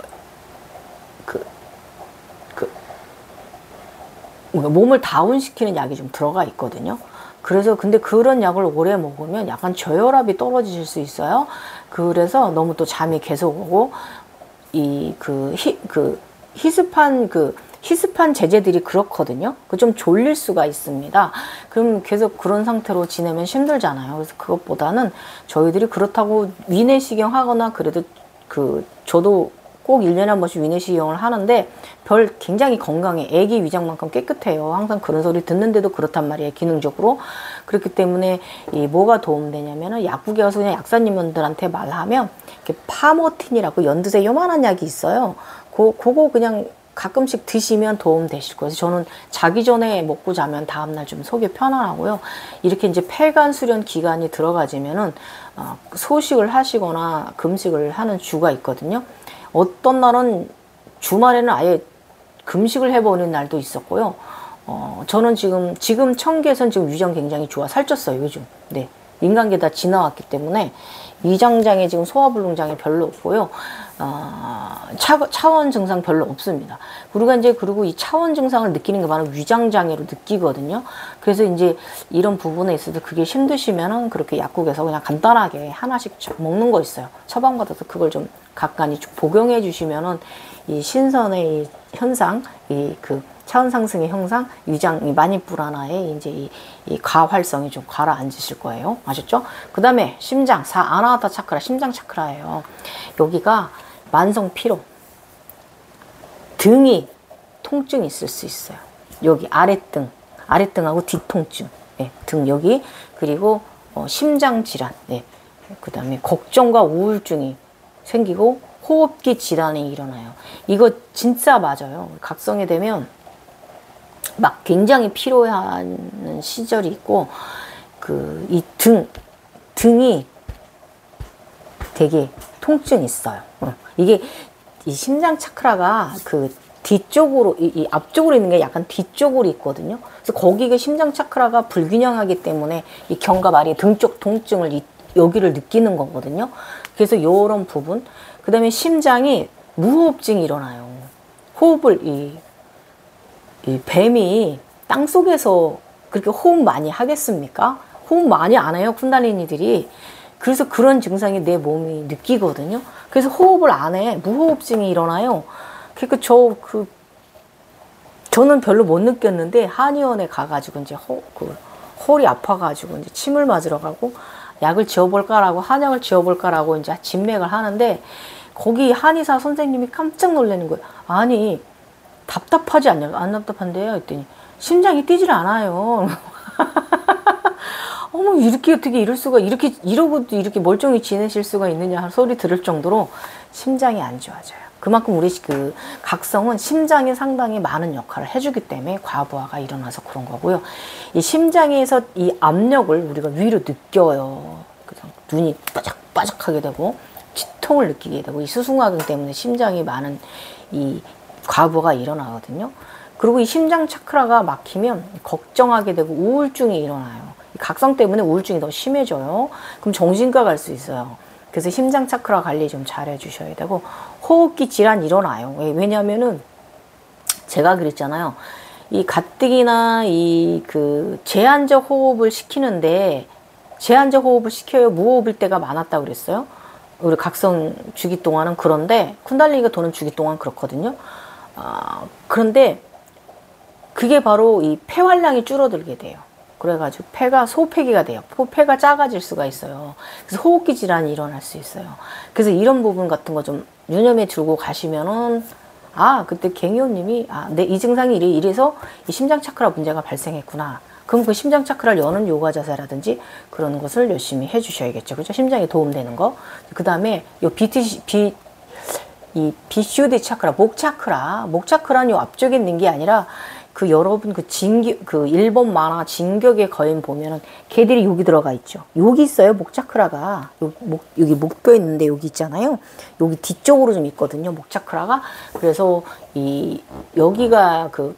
그 그 몸을 다운시키는 약이 좀 들어가 있거든요. 그래서 근데 그런 약을 오래 먹으면 약간 저혈압이 떨어지실 수 있어요. 그래서 너무 또 잠이 계속 오고 이 그 히 그 희습한 그 희습한 제재들이 그렇거든요. 그 좀 졸릴 수가 있습니다. 그럼 계속 그런 상태로 지내면 힘들잖아요. 그래서 그것보다는 저희들이 그렇다고 위내시경 하거나 그래도 그 저도 꼭 일 년에 한 번씩 위내시경을 하는데 별 굉장히 건강해. 애기 위장만큼 깨끗해요. 항상 그런 소리 듣는데도 그렇단 말이에요. 기능적으로. 그렇기 때문에 이 뭐가 도움되냐면은 약국에 가서 그냥 약사님들한테 말하면 이렇게 파모틴이라고 연두색 요만한 약이 있어요. 그, 그거 그냥 가끔씩 드시면 도움 되실 거예요. 저는 자기 전에 먹고 자면 다음날 좀 속이 편안하고요. 이렇게 이제 폐간 수련 기간이 들어가지면은 어, 소식을 하시거나 금식을 하는 주가 있거든요. 어떤 날은 주말에는 아예 금식을 해버리는 날도 있었고요. 어, 저는 지금, 지금 청계선 지금 위장 굉장히 좋아. 살쪘어요, 요즘. 네. 인간계 다 지나왔기 때문에 위장장애, 지금 소화불능장애 별로 없고요. 어, 차, 차원 증상 별로 없습니다. 우리가 이제 그리고 이 차원 증상을 느끼는 게 바로 위장장애로 느끼거든요. 그래서 이제 이런 부분에 있어서 그게 힘드시면은 그렇게 약국에서 그냥 간단하게 하나씩 먹는 거 있어요. 처방받아서 그걸 좀 간간히 복용해 주시면은 이 신선의 이 현상, 이 그 차원 상승의 형상, 위장이 많이 불안하에 이제 이, 이 과활성이 좀 가라앉으실 거예요. 아셨죠? 그 다음에 심장, 사 아나하타 차크라, 심장 차크라예요. 여기가 만성 피로, 등이 통증이 있을 수 있어요. 여기 아랫등, 아랫등하고 뒤통증, 네, 등 여기, 그리고 어, 심장 질환, 네, 그 다음에 걱정과 우울증이 생기고 호흡기 질환이 일어나요. 이거 진짜 맞아요. 각성이 되면 막 굉장히 피로해하는 시절이 있고, 그 이 등 등이 되게 통증이 있어요. 이게 이 심장 차크라가 그 뒤쪽으로 이, 이 앞쪽으로 있는 게 약간 뒤쪽으로 있거든요. 그래서 거기가 심장 차크라가 불균형하기 때문에 이 견갑 아래 등 쪽 통증을 이, 여기를 느끼는 거거든요. 그래서 이런 부분, 그 다음에 심장이 무호흡증이 일어나요. 호흡을 이 이 뱀이 땅 속에서 그렇게 호흡 많이 하겠습니까? 호흡 많이 안 해요, 쿤달리니들이. 그래서 그런 증상이 내 몸이 느끼거든요. 그래서 호흡을 안 해. 무호흡증이 일어나요. 그러니까 저, 그, 저는 별로 못 느꼈는데, 한의원에 가가지고 이제 호, 그, 홀이 아파가지고 이제 침을 맞으러 가고, 약을 지어볼까라고, 한약을 지어볼까라고 이제 진맥을 하는데, 거기 한의사 선생님이 깜짝 놀라는 거예요. 아니, 답답하지 않냐고. 안 답답한데요? 했더니 심장이 뛰질 않아요. 어머, 이렇게 어떻게 이럴 수가, 이렇게 이러고도 이렇게 멀쩡히 지내실 수가 있느냐 소리 들을 정도로 심장이 안 좋아져요. 그만큼 우리 그 각성은 심장이 상당히 많은 역할을 해주기 때문에 과부하가 일어나서 그런 거고요. 이 심장에서 이 압력을 우리가 위로 느껴요. 그래서 눈이 바짝바짝하게 되고 치통을 느끼게 되고, 이 수승화근 때문에 심장이 많은 이 과부가 일어나거든요. 그리고 이 심장 차크라가 막히면 걱정하게 되고 우울증이 일어나요. 각성 때문에 우울증이 더 심해져요. 그럼 정신과 갈 수 있어요. 그래서 심장 차크라 관리 좀 잘 해주셔야 되고, 호흡기 질환 일어나요. 왜냐하면은 제가 그랬잖아요. 이 가뜩이나 이 그 제한적 호흡을 시키는데, 제한적 호흡을 시켜요. 무호흡일 때가 많았다고 그랬어요. 우리 각성 주기 동안은. 그런데 쿤달리니가 도는 주기 동안 그렇거든요. 아, 그런데 그게 바로 이 폐활량이 줄어들게 돼요. 그래가지고 폐가 소폐기가 돼요. 폐가 작아질 수가 있어요. 그래서 호흡기 질환이 일어날 수 있어요. 그래서 이런 부분 같은 거 좀 유념해 두고 가시면은, 아, 그때 갱이호님이, 아, 내 이 증상이 이래, 이래서 이 심장 차크라 문제가 발생했구나. 그럼 그 심장 차크라를 여는 요가 자세라든지 그런 것을 열심히 해 주셔야겠죠. 그죠? 심장에 도움되는 거. 그 다음에 요 비티, 비, 이 비슈디 차크라, 목 차크라, 목 차크라는 요 앞쪽에 있는 게 아니라, 그 여러분 그 진격, 그 일본 만화 진격의 거인 보면은 걔들이 여기 들어가 있죠. 여기 있어요, 목 차크라가. 여기, 목, 여기 목뼈 있는데 여기 있잖아요. 여기 뒤쪽으로 좀 있거든요, 목 차크라가. 그래서 이 여기가 그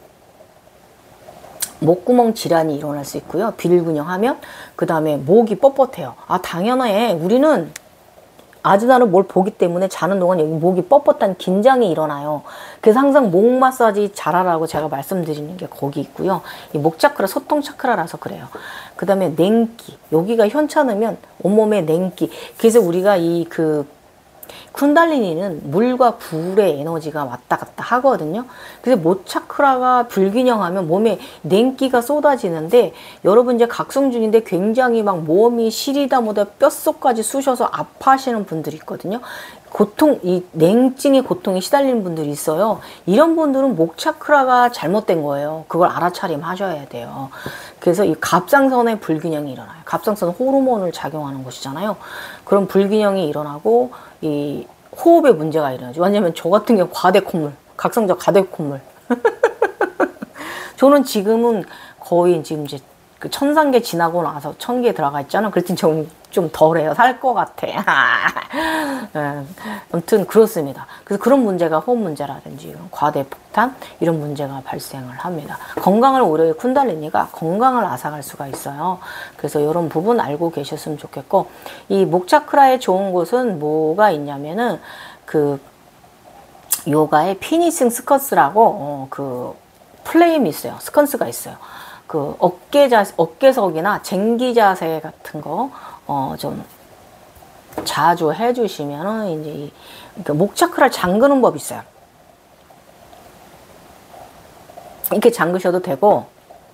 목구멍 질환이 일어날 수 있고요. 비일근형하면. 그 다음에 목이 뻣뻣해요. 아, 당연해. 우리는 아주나는 뭘 보기 때문에 자는 동안 여기 목이 뻣뻣한 긴장이 일어나요. 그래서 항상 목 마사지 잘하라고 제가 말씀드리는 게 거기 있고요. 이 목 차크라, 소통 차크라라서 그래요. 그 다음에 냉기. 여기가 현찮으면 온몸에 냉기. 그래서 우리가 이 그 쿤달리니는 물과 불의 에너지가 왔다 갔다 하거든요. 그래서 목 차크라가 불균형하면 몸에 냉기가 쏟아지는데, 여러분 이제 각성 중인데 굉장히 막 몸이 시리다 못해 뼛속까지 쑤셔서 아파하시는 분들이 있거든요. 고통, 이 냉증의 고통에 시달리는 분들이 있어요. 이런 분들은 목 차크라가 잘못된 거예요. 그걸 알아차림하셔야 돼요. 그래서 이 갑상선의 불균형이 일어나요. 갑상선은 호르몬을 작용하는 곳이잖아요. 그런 불균형이 일어나고 이 호흡에 문제가 일어나죠. 왜냐면 저 같은 경우 과대 콧물, 각성적 과대 콧물. 저는 지금은 거의 지금 이제 그 천상계 지나고 나서 천계에 들어가 있잖아. 그랬더니 좀, 좀 덜해요. 살 것 같아. 네, 아무튼 그렇습니다. 그래서 그런 문제가 호흡 문제라든지 이런 과대 폭탄 이런 문제가 발생을 합니다. 건강을 오히려 쿤달리니가 건강을 앗아갈 수가 있어요. 그래서 이런 부분 알고 계셨으면 좋겠고, 이 목차크라의 좋은 곳은 뭐가 있냐면은 그 요가의 피니싱 스커스라고 어, 그 플레임이 있어요. 스컨스가 있어요. 그 어깨 자 어깨석이나 쟁기 자세 같은 거 어, 좀 자주 해주시면은 이제 이, 그러니까 목차크라를 잠그는 법이 있어요. 이렇게 잠그셔도 되고,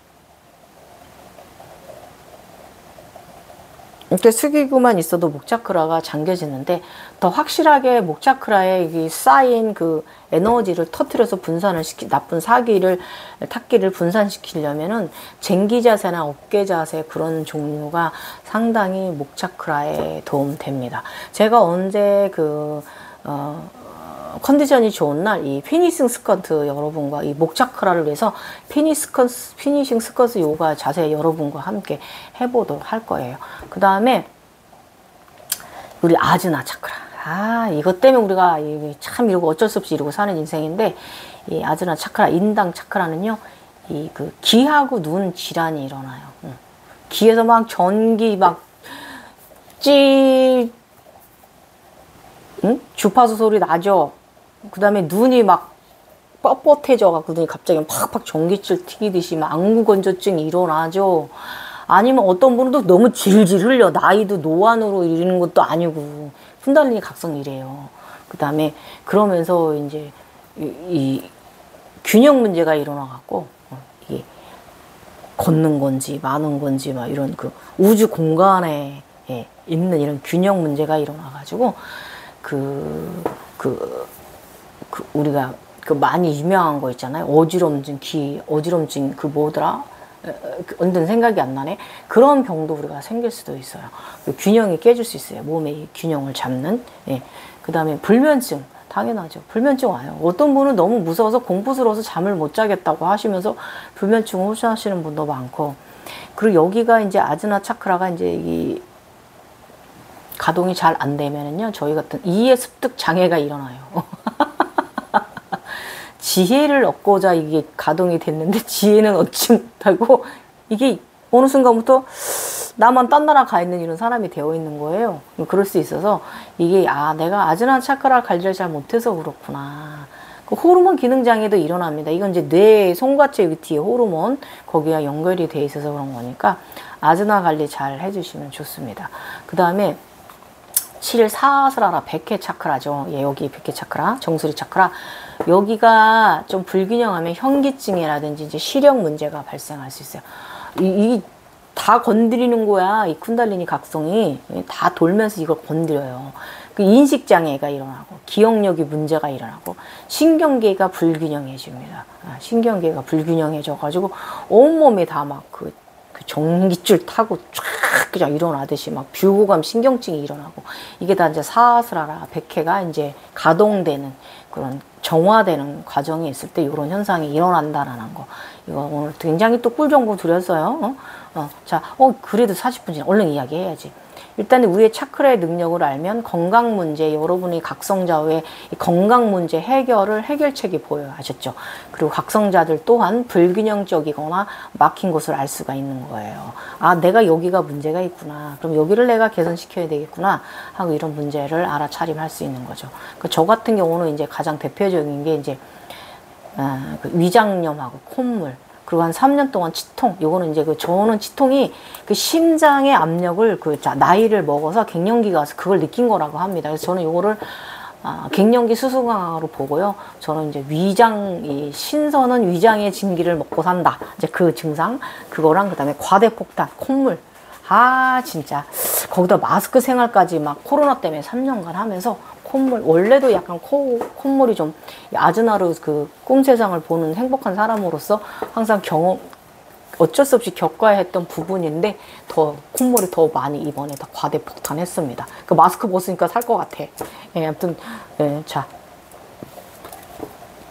이렇게 숙이고만 있어도 목차크라가 잠겨지는데, 더 확실하게 목차크라에 이 쌓인 그 에너지를 터트려서 분산을 시키, 나쁜 사기를, 탁기를 분산시키려면은 쟁기 자세나 어깨 자세 그런 종류가 상당히 목차크라에 도움됩니다. 제가 언제 그, 어, 컨디션이 좋은 날 이 피니싱 스쿼트 여러분과 이 목차크라를 위해서 피니스컨스, 피니싱 스쿼트 요가 자세 여러분과 함께 해보도록 할 거예요. 그 다음에 우리 아즈나 차크라. 아, 이것 때문에 우리가 참 이러고 어쩔 수 없이 이러고 사는 인생인데, 이 아즈나 차크라, 인당 차크라는요, 이 그 기하고 눈 질환이 일어나요. 응. 기에서 막 전기 막 찌, 응? 주파수 소리 나죠? 그 다음에 눈이 막 뻣뻣해져갖고 눈이 갑자기 팍팍 전기줄 튀기듯이 막 안구건조증이 일어나죠. 아니면 어떤 분은 또 너무 질질 흘려. 나이도 노안으로 이러는 것도 아니고 쿤달리니 각성이 이래요. 그 다음에 그러면서 이제 이, 이 균형 문제가 일어나갖고 이게 걷는 건지 마는 건지 막 이런 그 우주 공간에 예, 있는 이런 균형 문제가 일어나가지고 그, 그, 그, 우리가 그 많이 유명한 거 있잖아요. 어지럼증, 기, 어지럼증, 그 뭐더라? 언든 생각이 안 나네. 그런 병도 우리가 생길 수도 있어요. 그 균형이 깨질 수 있어요. 몸의 균형을 잡는. 예. 그 다음에 불면증. 당연하죠. 불면증 와요. 어떤 분은 너무 무서워서 공포스러워서 잠을 못 자겠다고 하시면서 불면증을 호소하시는 분도 많고. 그리고 여기가 이제 아즈나 차크라가 이제 이 가동이 잘 안 되면은요, 저희 같은 이해 습득 장애가 일어나요. 지혜를 얻고자 이게 가동이 됐는데 지혜는 얻지 못하고 이게 어느 순간부터 나만 딴 나라 가 있는 이런 사람이 되어 있는 거예요. 그럴 수 있어서 이게 아 내가 아즈나 차크라 관리를 잘 못해서 그렇구나. 그 호르몬 기능 장애도 일어납니다. 이건 이제 뇌 송과체 위티의 호르몬 거기와 연결이 돼 있어서 그런 거니까 아즈나 관리 잘 해주시면 좋습니다. 그 다음에 칠 사스라라 백회 차크라죠. 예, 여기 백회 차크라, 정수리 차크라. 여기가 좀 불균형하면 현기증이라든지 이제 시력 문제가 발생할 수 있어요. 이, 이 다 건드리는 거야. 이 쿤달리니 각성이 다 돌면서 이걸 건드려요. 그 인식 장애가 일어나고 기억력이 문제가 일어나고 신경계가 불균형해집니다. 신경계가 불균형해져가지고 온몸에 다 막 그 그 전기줄 타고 쫙 그냥 일어나듯이 막 뷰호감 신경증이 일어나고 이게 다 이제 사스라라 백회가 이제 가동되는 그런 정화되는 과정이 있을 때 이런 현상이 일어난다라는 거. 이거 오늘 굉장히 또 꿀 정보 드렸어요. 어? 어, 자, 어, 그래도 사십 분 지나 얼른 이야기해야지. 일단 우리의 차크라의 능력을 알면 건강 문제, 여러분이 각성자의 건강 문제 해결을 해결책이 보여요. 아셨죠? 그리고 각성자들 또한 불균형적이거나 막힌 곳을 알 수가 있는 거예요. 아, 내가 여기가 문제가 있구나. 그럼 여기를 내가 개선시켜야 되겠구나. 하고 이런 문제를 알아차림할 수 있는 거죠. 그 저 같은 경우는 이제 가장 대표적인 게 이제 아, 그 위장염하고 콧물. 그리고 한 삼 년 동안 치통, 요거는 이제 그 저는 치통이 그 심장의 압력을 그 나이를 먹어서 갱년기가 와서 그걸 느낀 거라고 합니다. 그래서 저는 요거를 아, 갱년기 수수강으로 보고요. 저는 이제 위장, 이 신선은 위장의 진기를 먹고 산다. 이제 그 증상, 그거랑 그 다음에 과대폭탄, 콧물. 아, 진짜. 거기다 마스크 생활까지 막 코로나 때문에 삼 년간 하면서 콧물, 원래도 약간 코, 콧물이 좀 아즈나로 그 꿈세상을 보는 행복한 사람으로서 항상 경험, 어쩔 수 없이 겪어야 했던 부분인데 더 콧물이 더 많이 이번에 더 과대폭탄했습니다. 그 마스크 벗으니까 살 것 같아. 예, 아무튼 예, 자,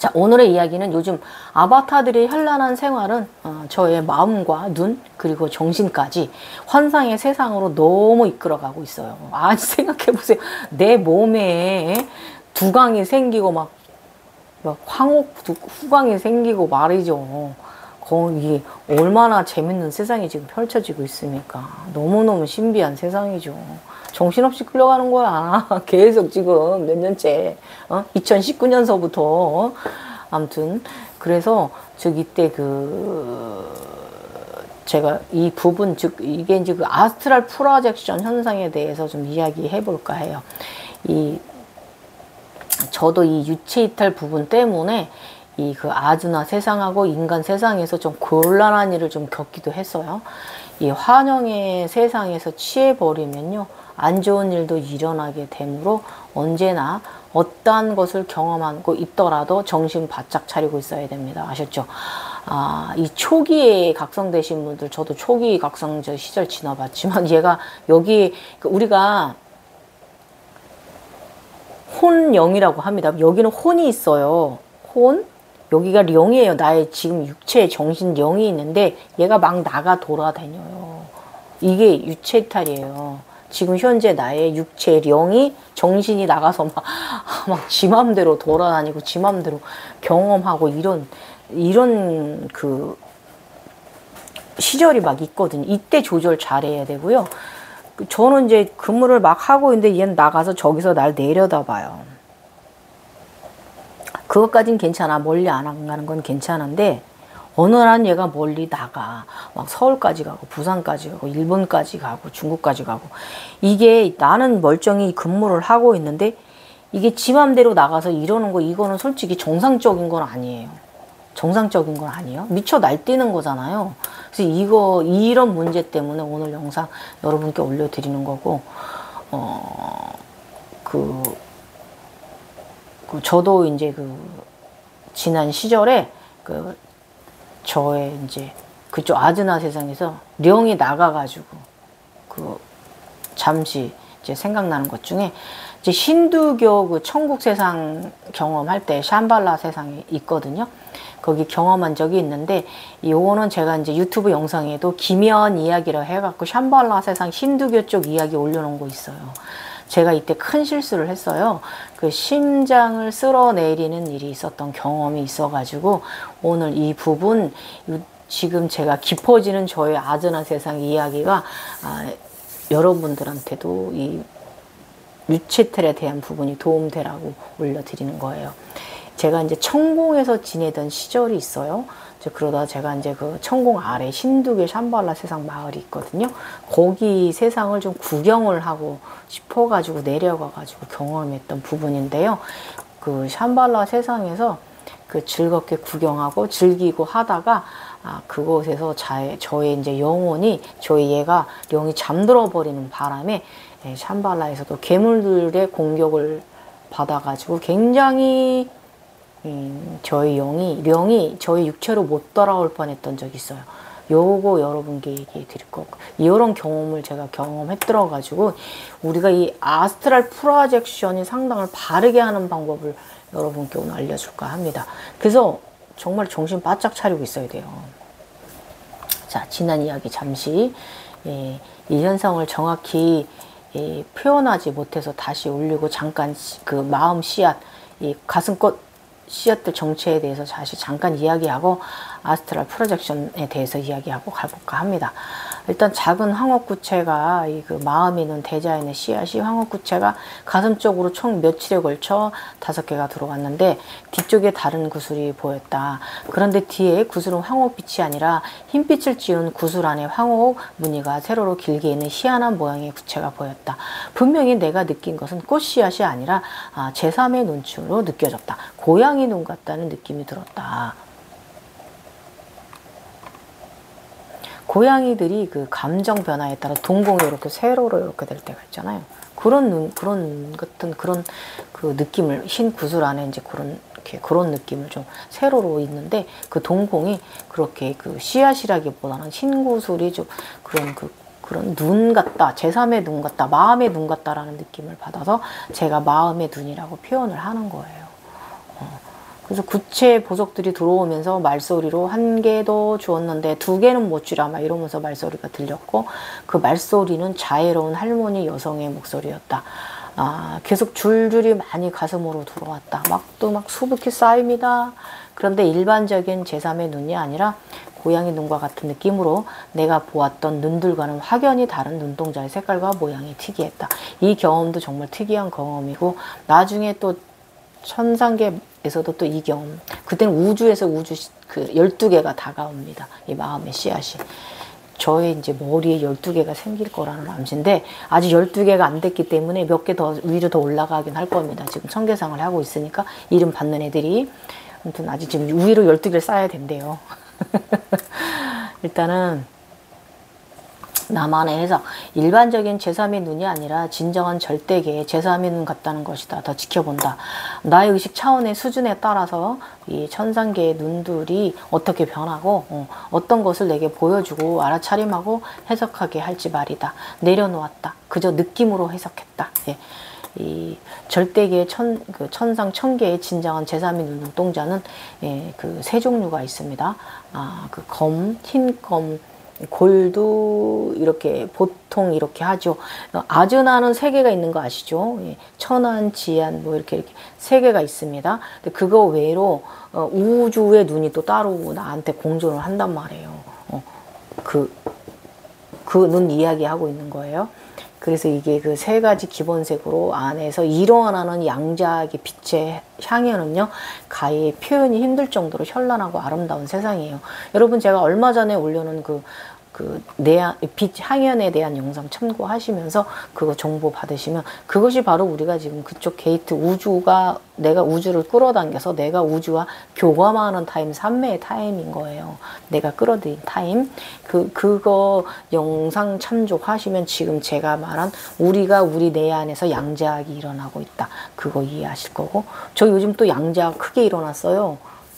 자, 오늘의 이야기는 요즘 아바타들의 현란한 생활은 어, 저의 마음과 눈 그리고 정신까지 환상의 세상으로 너무 이끌어가고 있어요. 아, 생각해보세요. 내 몸에 두강이 생기고 막, 막 황옥 후광이 생기고 말이죠. 거기 얼마나 재밌는 세상이 지금 펼쳐지고 있습니까? 너무너무 신비한 세상이죠. 정신없이 끌려가는 거야. 계속 지금 몇 년째. 어? 이천십구 년서부터. 아무튼, 그래서, 즉, 이때 그, 제가 이 부분, 즉, 이게 이제 그 아스트랄 프로젝션 현상에 대해서 좀 이야기해 볼까 해요. 이, 저도 이 유체 이탈 부분 때문에 이 그 아주나 세상하고 인간 세상에서 좀 곤란한 일을 좀 겪기도 했어요. 이 환영의 세상에서 취해버리면요. 안 좋은 일도 일어나게 되므로 언제나 어떠한 것을 경험하고 있더라도 정신 바짝 차리고 있어야 됩니다. 아셨죠? 아, 이 초기에 각성되신 분들, 저도 초기 각성 시절 지나봤지만 얘가 여기 우리가 혼영이라고 합니다. 여기는 혼이 있어요. 혼? 여기가 령이에요. 나의 지금 육체, 정신, 영이 있는데 얘가 막 나가 돌아다녀요. 이게 유체 이탈이에요. 지금 현재 나의 육체, 령이 정신이 나가서 막, 막 지 맘대로 돌아다니고 지 맘대로 경험하고 이런, 이런 그 시절이 막 있거든요. 이때 조절 잘해야 되고요. 저는 이제 근무를 막 하고 있는데 얘는 나가서 저기서 날 내려다 봐요. 그것까진 괜찮아. 멀리 안 가는 건 괜찮은데 어느 날 얘가 멀리 나가. 막 서울까지 가고 부산까지 가고 일본까지 가고 중국까지 가고 이게 나는 멀쩡히 근무를 하고 있는데 이게 지 맘대로 나가서 이러는 거 이거는 솔직히 정상적인 건 아니에요. 정상적인 건 아니에요. 미쳐 날뛰는 거잖아요. 그래서 이거 이런 문제 때문에 오늘 영상 여러분께 올려드리는 거고 어, 그 그 저도 이제 그 지난 시절에 그 저의 이제 그쪽 아즈나 세상에서 령이 나가가지고 그 잠시 이제 생각나는 것 중에 이제 힌두교 그 천국 세상 경험할 때 샴발라 세상이 있거든요. 거기 경험한 적이 있는데 요거는 제가 이제 유튜브 영상에도 기면 이야기를 해갖고 샴발라 세상 힌두교 쪽 이야기 올려놓은 거 있어요. 제가 이때 큰 실수를 했어요. 그 심장을 쓸어내리는 일이 있었던 경험이 있어가지고 오늘 이 부분 지금 제가 깊어지는 저의 아즈나 세상 이야기가 아, 여러분들한테도 이 유체틀에 대한 부분이 도움되라고 올려드리는 거예요. 제가 이제 천공에서 지내던 시절이 있어요. 그러다 제가 이제 그 천공 아래 힌두교 샴발라 세상 마을이 있거든요. 거기 세상을 좀 구경을 하고 싶어가지고 내려가가지고 경험했던 부분인데요. 그 샴발라 세상에서 그 즐겁게 구경하고 즐기고 하다가 아, 그곳에서 자의, 저의 이제 영혼이 저희 얘가 영이 잠들어 버리는 바람에 예, 샴발라에서도 괴물들의 공격을 받아가지고 굉장히 음, 저희 영이, 령이 저희 육체로 못 돌아올 뻔했던 적이 있어요. 요거 여러분께 얘기해 드릴 거고 이런 경험을 제가 경험했더라 가지고 우리가 이 아스트랄 프로젝션이 상당을 바르게 하는 방법을 여러분께 오늘 알려줄까 합니다. 그래서 정말 정신 바짝 차리고 있어야 돼요. 자, 지난 이야기 잠시 예, 이 현상을 정확히 예, 표현하지 못해서 다시 올리고 잠깐 그 마음 씨앗, 이 가슴꽃 씨앗들 정체에 대해서 다시 잠깐 이야기하고 아스트랄 프로젝션에 대해서 이야기하고 가볼까 합니다. 일단 작은 황옥구체가 이 그 마음에 있는 대자에 있는 씨앗이 황옥구체가 가슴 쪽으로 총 며칠에 걸쳐 다섯 개가 들어왔는데 뒤쪽에 다른 구슬이 보였다. 그런데 뒤에 구슬은 황옥빛이 아니라 흰빛을 띄운 구슬 안에 황옥 무늬가 세로로 길게 있는 희한한 모양의 구체가 보였다. 분명히 내가 느낀 것은 꽃씨앗이 아니라 아, 제삼의 눈치로 느껴졌다. 고양이 눈 같다는 느낌이 들었다. 고양이들이 그 감정 변화에 따라 동공이 이렇게 세로로 이렇게 될 때가 있잖아요. 그런 눈, 그런 같은 그런 그 느낌을 흰 구슬 안에 이제 그런 이렇게 그런 느낌을 좀 세로로 있는데 그 동공이 그렇게 그 씨앗이라기보다는 흰 구슬이 좀 그런 그 그런 눈 같다, 제삼의 눈 같다, 마음의 눈 같다라는 느낌을 받아서 제가 마음의 눈이라고 표현을 하는 거예요. 어. 그래서 구체 보석들이 들어오면서 말소리로 한 개 더 주었는데 두 개는 못 주라 막 이러면서 말소리가 들렸고, 그 말소리는 자애로운 할머니 여성의 목소리였다. 아, 계속 줄줄이 많이 가슴으로 들어왔다. 막 또 막 수북히 쌓입니다. 그런데 일반적인 제삼의 눈이 아니라 고양이 눈과 같은 느낌으로 내가 보았던 눈들과는 확연히 다른 눈동자의 색깔과 모양이 특이했다. 이 경험도 정말 특이한 경험이고, 나중에 또 천상계에서도 또 이 경험, 그때는 우주에서 우주 그 열두 개가 다가옵니다. 이 마음의 씨앗이. 저의 이제 머리에 열두 개가 생길 거라는 암시인데, 아직 열두 개가 안 됐기 때문에 몇 개 더 위로 더 올라가긴 할 겁니다. 지금 청계상을 하고 있으니까 이름 받는 애들이. 아무튼 아직 지금 위로 열두 개를 쌓아야 된대요. 일단은 나만의 해석, 일반적인 제삼의 눈이 아니라 진정한 절대계의 제삼의 눈 같다는 것이다. 더 지켜본다. 나의 의식 차원의 수준에 따라서 이 천상계의 눈들이 어떻게 변하고 어, 어떤 것을 내게 보여주고 알아차림하고 해석하게 할지 말이다. 내려놓았다. 그저 느낌으로 해석했다. 예. 이 절대계의 천, 그 천상 천계의 진정한 제삼의 눈동자는 예, 그 세 종류가 있습니다. 아, 그 검, 흰 검, 골도 이렇게 보통 이렇게 하죠. 아즈나는 세 개가 있는 거 아시죠? 예, 천안, 지안 뭐 이렇게 이렇게 세 개가 있습니다. 근데 그거 외로 어, 우주의 눈이 또 따로 나한테 공존을 한단 말이에요. 어, 그, 그 눈 이야기하고 있는 거예요. 그래서 이게 그 세 가지 기본색으로 안에서 일어나는 양자기 빛의 향연은요, 가히 표현이 힘들 정도로 현란하고 아름다운 세상이에요. 여러분, 제가 얼마 전에 올려놓은 그, 그, 내한, 빛 향연에 대한 영상 참고하시면서 그거 정보 받으시면, 그것이 바로 우리가 지금 그쪽 게이트 우주가, 내가 우주를 끌어당겨서 내가 우주와 교감하는 타임, 삼매의 타임인 거예요. 내가 끌어들인 타임. 그, 그거 영상 참조하시면 지금 제가 말한 우리가 우리 내 안에서 양자학이 일어나고 있다. 그거 이해하실 거고. 저 요즘 또 양자학 크게 일어났어요.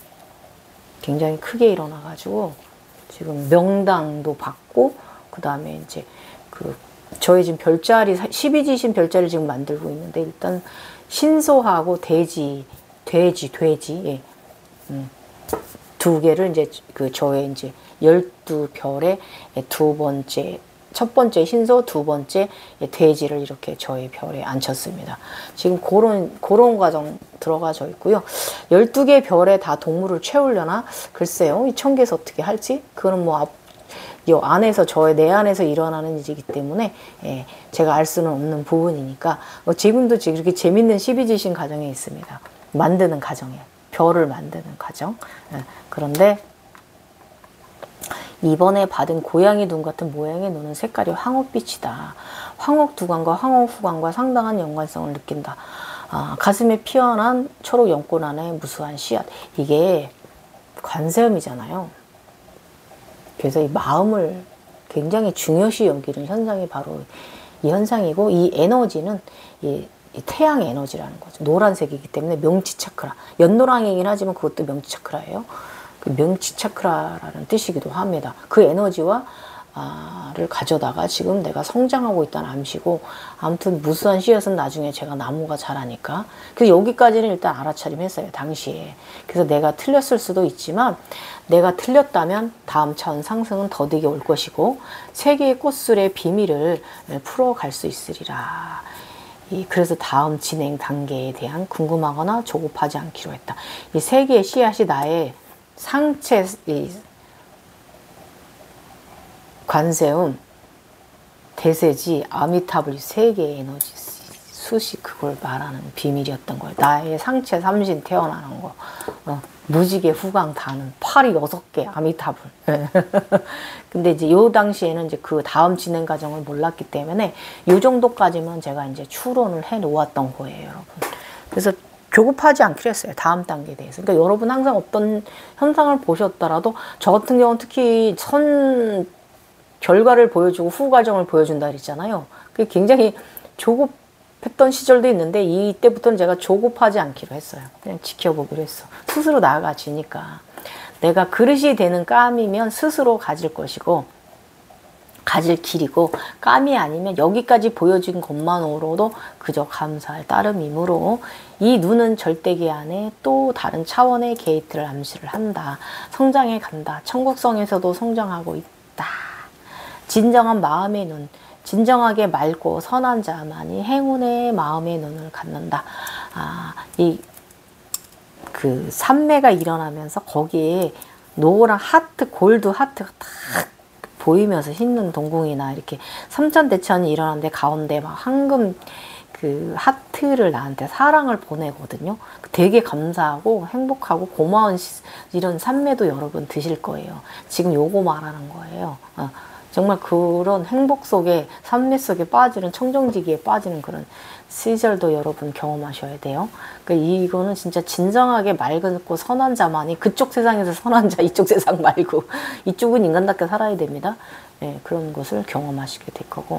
굉장히 크게 일어나가지고 지금 명당도 받고, 그 다음에 이제 그 저희 지금 별자리 십이지신 별자리를 지금 만들고 있는데, 일단 신소하고 돼지, 돼지, 돼지, 예. 음. 두 개를 이제 그 저의 이제 열두 별의 두 번째, 첫 번째 신소, 두 번째 돼지를 이렇게 저의 별에 앉혔습니다. 지금 그런, 그런 과정 들어가져 있고요. 열두 개 별에 다 동물을 채우려나? 글쎄요. 이 천계에서 어떻게 할지? 그거는 뭐 앞, 이 안에서, 저의 내 안에서 일어나는 일이기 때문에, 예, 제가 알 수는 없는 부분이니까, 뭐 지금도 지금 이렇게 재밌는 십이지신 과정에 있습니다. 만드는 과정에. 별을 만드는 과정. 예, 그런데, 이번에 받은 고양이 눈 같은 모양의 눈은 색깔이 황옥빛이다. 황옥 두관과 황옥 후관과 상당한 연관성을 느낀다. 아, 가슴에 피어난 초록 연꽃 안에 무수한 씨앗. 이게 관세음이잖아요. 그래서 이 마음을 굉장히 중요시 여기는 현상이 바로 이 현상이고, 이 에너지는 이, 이 태양 에너지라는 거죠. 노란색이기 때문에 명치 차크라. 연노랑이긴 하지만 그것도 명치 차크라예요. 그 명치 차크라라는 뜻이기도 합니다. 그 에너지와 를 가져다가 지금 내가 성장하고 있다는 암시고, 아무튼 무수한 씨앗은 나중에 제가 나무가 자라니까. 그래서 여기까지는 일단 알아차림했어요, 당시에. 그래서 내가 틀렸을 수도 있지만, 내가 틀렸다면 다음 차원 상승은 더디게 올 것이고, 세계의 꽃술의 비밀을 풀어갈 수 있으리라. 이, 그래서 다음 진행 단계에 대한 궁금하거나 조급하지 않기로 했다. 이 세 개의 씨앗이 나의 상체, 이 관세음, 대세지, 아미타불 세 개의 에너지 숱이 그걸 말하는 비밀이었던 거예요. 나의 상체 삼신 태어나는 거. 어, 무지개 후광 다는 팔이 여섯 개 아미타불. 근데 이제 요 당시에는 이제 그 다음 진행 과정을 몰랐기 때문에 요 정도까지만 제가 이제 추론을 해 놓았던 거예요, 여러분. 그래서 조급하지 않기로 했어요, 다음 단계에 대해서. 그러니까 여러분 항상 어떤 현상을 보셨더라도, 저 같은 경우는 특히 선 결과를 보여주고 후 과정을 보여준다 그랬잖아요. 그게 굉장히 조급했던 시절도 있는데, 이때부터는 제가 조급하지 않기로 했어요. 그냥 지켜보기로 했어. 스스로 나아가지니까. 내가 그릇이 되는 깜이면 스스로 가질 것이고, 가질 길이고, 감이 아니면 여기까지 보여준 것만으로도 그저 감사할 따름이므로 이 눈은 절대계 안에 또 다른 차원의 게이트를 암시를 한다. 성장해 간다. 천국성에서도 성장하고 있다. 진정한 마음의 눈, 진정하게 맑고 선한 자만이 행운의 마음의 눈을 갖는다. 아, 이 그 삼매가 일어나면서 거기에 노란 하트, 골드 하트가 딱 보이면서 흰눈 동궁이나 이렇게 삼천대천이 일어나는데 가운데 막 황금 그 하트를 나한테 사랑을 보내거든요. 되게 감사하고 행복하고 고마운 시, 이런 삼매도 여러분 드실 거예요. 지금 요거 말하는 거예요. 어, 정말 그런 행복 속에, 삼매 속에 빠지는, 청정지기에 빠지는 그런 시절도 여러분 경험하셔야 돼요. 그러니까 이거는 진짜 진정하게 맑고 선한 자만이, 그쪽 세상에서 선한 자, 이쪽 세상 말고 이쪽은 인간답게 살아야 됩니다. 네, 그런 것을 경험하시게 될 거고,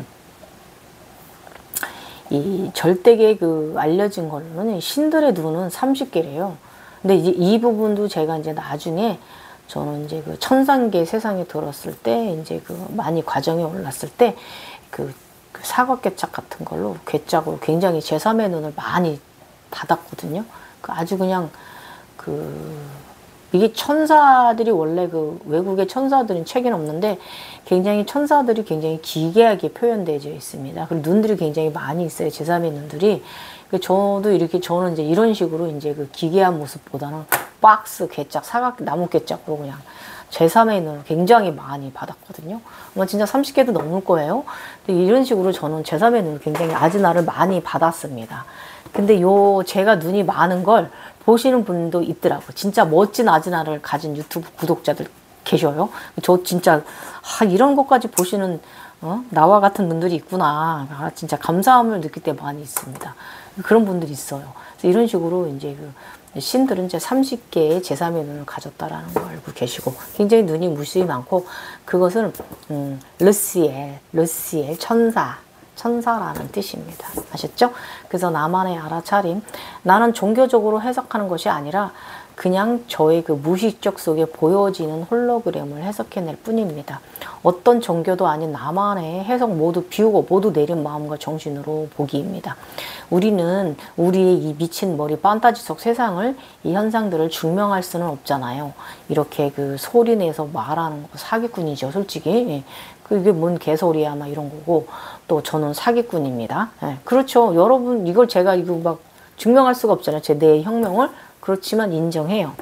이 절대계 그 알려진 걸로는 신들의 눈은 삼십 개래요. 근데 이제 이 부분도 제가 이제 나중에 저는 이제 그 천상계 세상에 들었을 때, 이제 그 많이 과정에 올랐을 때, 그, 그 사각괴짝 같은 걸로, 괴짝으로 굉장히 제삼의 눈을 많이 받았거든요. 그 아주 그냥, 그, 이게 천사들이 원래 그 외국의 천사들은 책에는 없는데, 굉장히 천사들이 굉장히 기괴하게 표현되어 있습니다. 그리고 눈들이 굉장히 많이 있어요. 제삼의 눈들이. 저도 이렇게, 저는 이제 이런 식으로 이제 그 기괴한 모습보다는 박스, 괴짝, 사각, 나무 괴짝으로 그냥 제삼의 눈을 굉장히 많이 받았거든요. 아마 진짜 삼십 개도 넘을 거예요. 근데 이런 식으로 저는 제삼의 눈을 굉장히 아즈나를 많이 받았습니다. 근데 요 제가 눈이 많은 걸 보시는 분도 있더라고요. 진짜 멋진 아즈나를 가진 유튜브 구독자들 계셔요. 저 진짜 아, 이런 것까지 보시는 어? 나와 같은 분들이 있구나. 아, 진짜 감사함을 느낄 때 많이 있습니다. 그런 분들이 있어요. 그래서 이런 식으로 이제 그 신들은 이제 삼십 개의 제삼의 눈을 가졌다라는 걸 알고 계시고, 굉장히 눈이 무수히 많고, 그것은 음, 르시엘, 르시엘 천사, 천사라는 뜻입니다. 아셨죠? 그래서 나만의 알아차림, 나는 종교적으로 해석하는 것이 아니라 그냥 저의 그 무의식 속에 보여지는 홀로그램을 해석해낼 뿐입니다. 어떤 종교도 아닌 나만의 해석 모두 비우고 모두 내린 마음과 정신으로 보기입니다. 우리는 우리의 이 미친 머리 판타지 속 세상을, 이 현상들을 증명할 수는 없잖아요. 이렇게 그 소리내서 말하는 거 사기꾼이죠, 솔직히. 그게 뭔 개소리야, 막 이런 거고. 또 저는 사기꾼입니다. 네, 그렇죠. 여러분, 이걸 제가 이거 막 증명할 수가 없잖아요. 제 내 혁명을. 그렇지만 인정해요.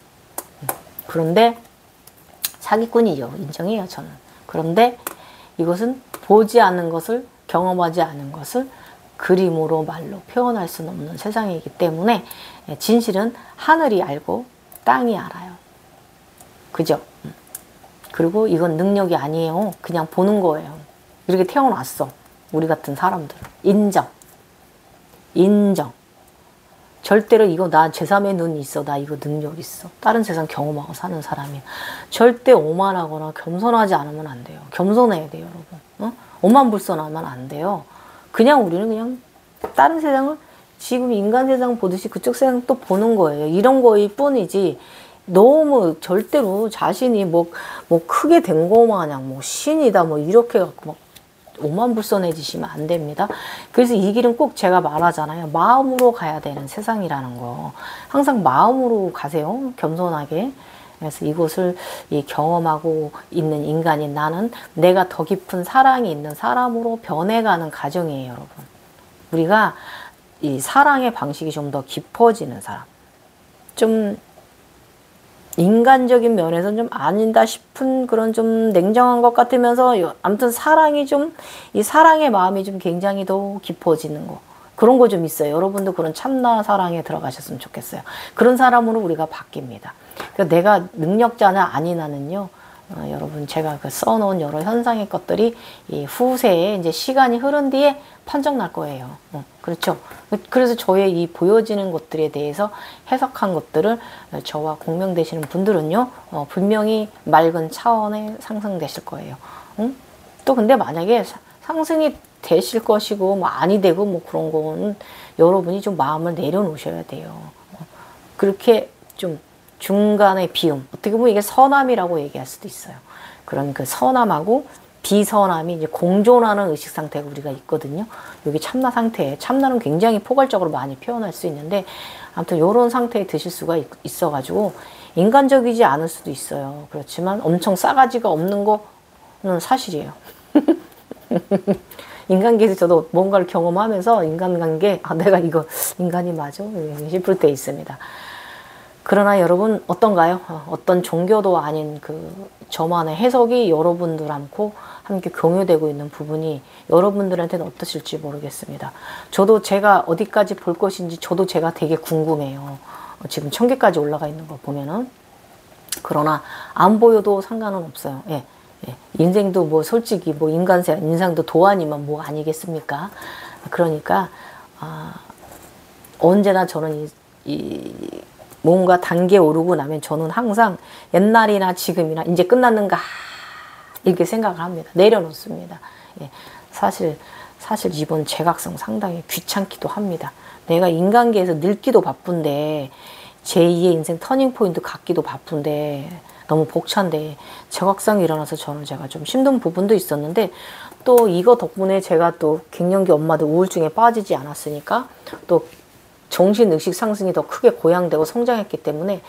그런데 사기꾼이죠. 인정해요, 저는. 그런데 이것은 보지 않는 것을, 경험하지 않은 것을 그림으로 말로 표현할 수는 없는 세상이기 때문에 진실은 하늘이 알고 땅이 알아요. 그죠? 그리고 이건 능력이 아니에요. 그냥 보는 거예요. 이렇게 태어났어. 우리 같은 사람들은. 인정. 인정. 절대로 이거 나 제삼의 눈이 있어. 나 이거 능력 있어. 다른 세상 경험하고 사는 사람이야. 절대 오만하거나 겸손하지 않으면 안 돼요. 겸손해야 돼요, 여러분. 어? 오만불선하면 안 돼요. 그냥 우리는 그냥 다른 세상을 지금 인간 세상 보듯이 그쪽 세상 또 보는 거예요. 이런 거일 뿐이지, 너무 절대로 자신이 뭐, 뭐 크게 된 거 마냥 뭐 신이다 뭐 이렇게 갖고 막 오만불선해지시면 안 됩니다. 그래서 이 길은 꼭 제가 말하잖아요. 마음으로 가야 되는 세상이라는 거. 항상 마음으로 가세요. 겸손하게. 그래서 이곳을 이 경험하고 있는 인간인 나는 내가 더 깊은 사랑이 있는 사람으로 변해가는 과정이에요, 여러분. 우리가 이 사랑의 방식이 좀 더 깊어지는 사람. 좀 인간적인 면에서는 좀 아니다 싶은 그런 좀 냉정한 것 같으면서 아무튼 사랑이 좀, 이 사랑의 마음이 좀 굉장히 더 깊어지는 거. 그런 거 좀 있어요. 여러분도 그런 참나 사랑에 들어가셨으면 좋겠어요. 그런 사람으로 우리가 바뀝니다. 그러니까 내가 능력자나 아니나는요, 어, 여러분 제가 그 써놓은 여러 현상의 것들이 이 후세에 이제 시간이 흐른 뒤에 판정 날 거예요. 어, 그렇죠. 그래서 저의 이 보여지는 것들에 대해서 해석한 것들을 저와 공명되시는 분들은요, 어, 분명히 맑은 차원에 상승되실 거예요. 응? 또 근데 만약에 상승이 되실 것이고 뭐 아니 되고 뭐 그런 거는 여러분이 좀 마음을 내려놓으셔야 돼요. 어, 그렇게 좀 중간의 비움, 어떻게 보면 이게 선함이라고 얘기할 수도 있어요. 그런 그 선함하고 비선함이 이제 공존하는 의식 상태가 우리가 있거든요. 여기 참나 상태에, 참나는 굉장히 포괄적으로 많이 표현할 수 있는데, 아무튼 이런 상태에 드실 수가 있어가지고 인간적이지 않을 수도 있어요. 그렇지만 엄청 싸가지가 없는 거는 사실이에요. 인간계에서 저도 뭔가를 경험하면서 인간관계, 아 내가 이거 인간이 맞아? 싶을 때 있습니다. 그러나 여러분 어떤가요? 어떤 종교도 아닌 그 저만의 해석이 여러분들 않고 함께 공유되고 있는 부분이 여러분들한테는 어떠실지 모르겠습니다. 저도 제가 어디까지 볼 것인지 저도 제가 되게 궁금해요. 지금 천 개까지 올라가 있는 거 보면은. 그러나 안 보여도 상관은 없어요. 예, 예. 인생도 뭐 솔직히 뭐 인간세, 인상도 도안이면 뭐 아니겠습니까? 그러니까 아, 언제나 저는 이, 이 뭔가 단계 오르고 나면 저는 항상 옛날이나 지금이나 이제 끝났는가 이렇게 생각을 합니다. 내려놓습니다. 예, 사실 사실 이번 제각성 상당히 귀찮기도 합니다. 내가 인간계에서 늙기도 바쁜데 제이의 인생 터닝포인트 갖기도 바쁜데 너무 벅찬데 제각성이 일어나서 저는 제가 좀 힘든 부분도 있었는데 또 이거 덕분에 제가 또 갱년기 엄마들 우울증에 빠지지 않았으니까 또 정신의식 상승이 더 크게 고양되고 성장했기 때문에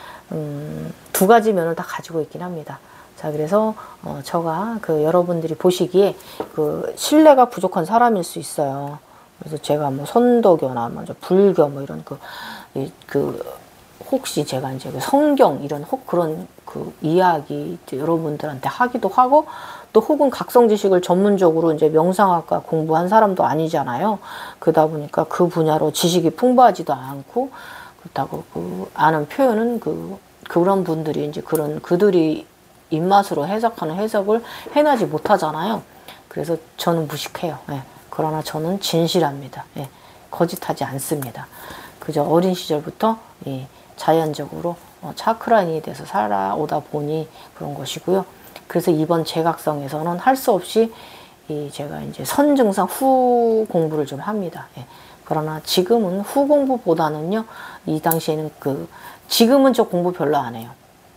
음, 두 가지 면을 다 가지고 있긴 합니다. 자, 그래서 어, 저가 그 여러분들이 보시기에 그 신뢰가 부족한 사람일 수 있어요. 그래서 제가 뭐 선도교나 먼저 불교 뭐 이런 그, 이, 그 혹시 제가 이제 그 성경 이런 혹 그런 그 이야기 여러분들한테 하기도 하고 또 혹은 각성 지식을 전문적으로 이제 명상학과 공부한 사람도 아니잖아요. 그러다 보니까 그 분야로 지식이 풍부하지도 않고 그렇다고 그 아는 표현은 그 그런 분들이 이제 그런 그들이 입맛으로 해석하는 해석을 해내지 못하잖아요. 그래서 저는 무식해요. 예. 그러나 저는 진실합니다. 예. 거짓하지 않습니다. 그저 어린 시절부터 예. 자연적으로 어, 차크라인이 돼서 살아오다 보니 그런 것이고요. 그래서 이번 제각성에서는 할 수 없이 이 제가 이제 선증상 후 공부를 좀 합니다. 예. 그러나 지금은 후 공부보다는요, 이 당시에는 그, 지금은 저 공부 별로 안 해요.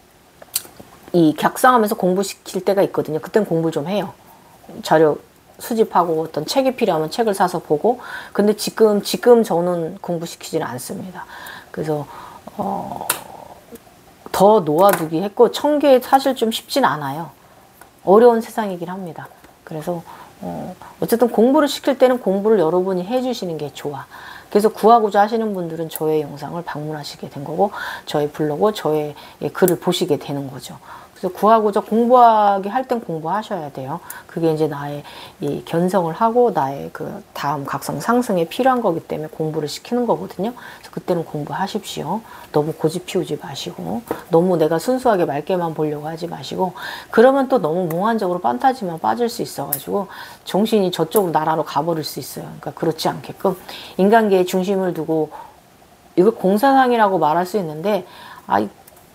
이 격상하면서 공부시킬 때가 있거든요. 그땐 공부 좀 해요. 자료 수집하고 어떤 책이 필요하면 책을 사서 보고. 근데 지금, 지금 저는 공부시키지는 않습니다. 그래서, 어, 더 놓아두기 했고, 청계 사실 좀 쉽진 않아요. 어려운 세상이긴 합니다. 그래서, 어, 어쨌든 공부를 시킬 때는 공부를 여러분이 해주시는 게 좋아. 그래서 구하고자 하시는 분들은 저의 영상을 방문하시게 된 거고, 저의 블로그, 저의 글을 보시게 되는 거죠. 그래서 구하고자 공부하게 할 땐 공부하셔야 돼요. 그게 이제 나의 이 견성을 하고 나의 그 다음 각성 상승에 필요한 거기 때문에 공부를 시키는 거거든요. 그래서 그때는 공부하십시오. 너무 고집 피우지 마시고 너무 내가 순수하게 맑게만 보려고 하지 마시고 그러면 또 너무 몽환적으로 판타지만 빠질 수 있어가지고 정신이 저쪽으로 나라로 가버릴 수 있어요. 그러니까 그렇지 않게끔 인간계에 중심을 두고 이거 공사상이라고 말할 수 있는데 아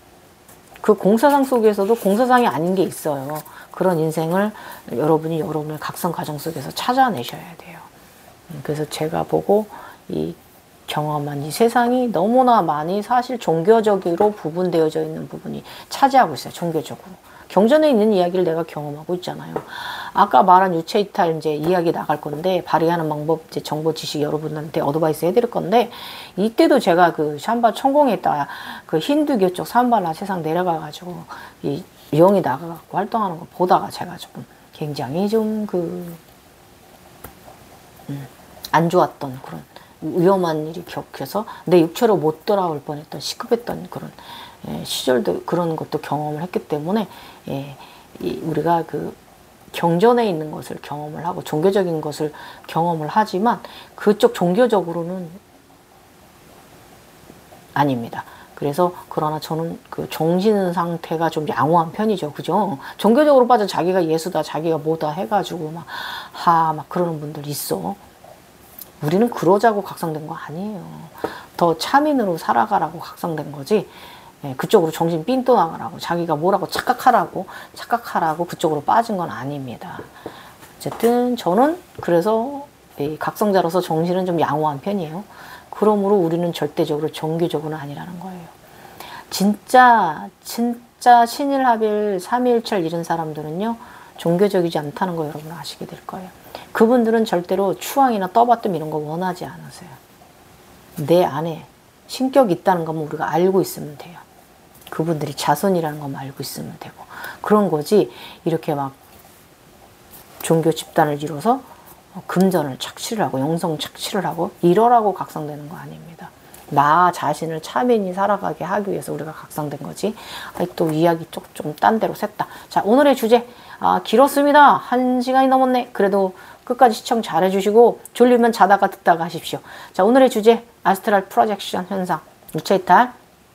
그 공사상 속에서도 공사상이 아닌 게 있어요. 그런 인생을 여러분이 여러분의 각성 과정 속에서 찾아내셔야 돼요. 그래서 제가 보고 이 경험한 이 세상이 너무나 많이 사실 종교적으로 부분되어져 있는 부분이 차지하고 있어요. 종교적으로. 경전에 있는 이야기를 내가 경험하고 있잖아요. 아까 말한 유체이탈 이제 이야기 나갈 건데 발휘하는 방법 이제 정보 지식 여러분한테 어드바이스 해드릴 건데 이때도 제가 그 샴바 천공했다 그 힌두교 쪽 삼발라 세상 내려가가지고 이 영이 나가갖고 활동하는 거 보다가 제가 조금 굉장히 좀 그 음, 안 좋았던 그런 위험한 일이 격해서 내 육체로 못 돌아올 뻔했던 시급했던 그런 예, 시절도 그런 것도 경험을 했기 때문에 예, 이 우리가 그 경전에 있는 것을 경험을 하고 종교적인 것을 경험을 하지만 그쪽 종교적으로는 아닙니다. 그래서 그러나 저는 그 정신 상태가 좀 양호한 편이죠. 그죠? 종교적으로 빠져 자기가 예수다 자기가 뭐다 해가지고 막 하 막 그러는 분들 있어. 우리는 그러자고 각성된 거 아니에요. 더 차민으로 살아가라고 각성된 거지. 예, 그쪽으로 정신 삥 떠나가라고 자기가 뭐라고 착각하라고 착각하라고 그쪽으로 빠진 건 아닙니다. 어쨌든 저는 그래서 이 각성자로서 정신은 좀 양호한 편이에요. 그러므로 우리는 절대적으로 종교적으로는 아니라는 거예요. 진짜 진짜 신일합일 삼위일체를 잃은 사람들은요. 종교적이지 않다는 거 여러분 아시게 될 거예요. 그분들은 절대로 추앙이나 떠받침 이런 거 원하지 않으세요. 내 안에 신격이 있다는 것만 우리가 알고 있으면 돼요. 그분들이 자손이라는 것만 알고 있으면 되고 그런 거지 이렇게 막 종교 집단을 이뤄서 금전을 착취를 하고 영성 착취를 하고 이러라고 각성되는 거 아닙니다. 나 자신을 차면히 살아가게 하기 위해서 우리가 각성된 거지. 또 이야기 좀 딴 데로 샜다. 자, 오늘의 주제 아, 길었습니다. 한 시간이 넘었네. 그래도 끝까지 시청 잘 해주시고 졸리면 자다가 듣다가 하십시오. 자, 오늘의 주제 아스트랄 프로젝션 현상 유체이탈.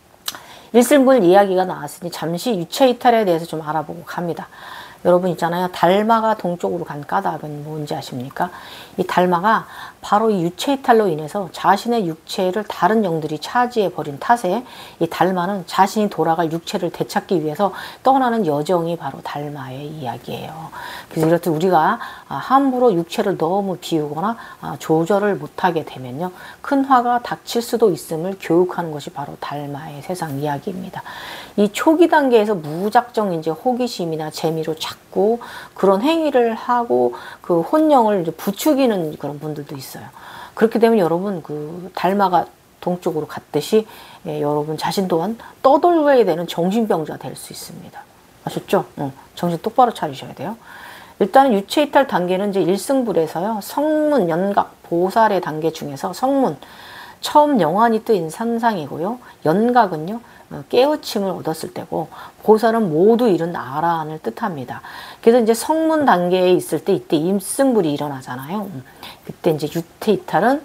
일승불 이야기가 나왔으니 잠시 유체이탈에 대해서 좀 알아보고 갑니다. 여러분 있잖아요. 달마가 동쪽으로 간 까닭은 뭔지 아십니까? 이 달마가 바로 이 유체이탈로 인해서 자신의 육체를 다른 영들이 차지해버린 탓에 이 달마는 자신이 돌아갈 육체를 되찾기 위해서 떠나는 여정이 바로 달마의 이야기예요. 그래서 이렇듯 우리가 함부로 육체를 너무 비우거나 조절을 못하게 되면요. 큰 화가 닥칠 수도 있음을 교육하는 것이 바로 달마의 세상 이야기입니다. 이 초기 단계에서 무작정 이제 호기심이나 재미로 자꾸 그런 행위를 하고 그 혼령을 이제 부추기는 그런 분들도 있어요. 그렇게 되면 여러분 그 달마가 동쪽으로 갔듯이 예, 여러분 자신 또한 떠돌게 되는 정신병자가 될 수 있습니다. 아셨죠? 어, 정신 똑바로 차리셔야 돼요. 일단은 유체이탈 단계는 이제 일승불에서요. 성문, 연각, 보살의 단계 중에서 성문, 처음 영환이 뜨인 산상이고요. 연각은요. 깨우침을 얻었을 때고 보살은 모두 이룬 아라한을 뜻합니다. 그래서 이제 성문 단계에 있을 때 이때 임승불이 일어나잖아요. 그때 이제 유체이탈은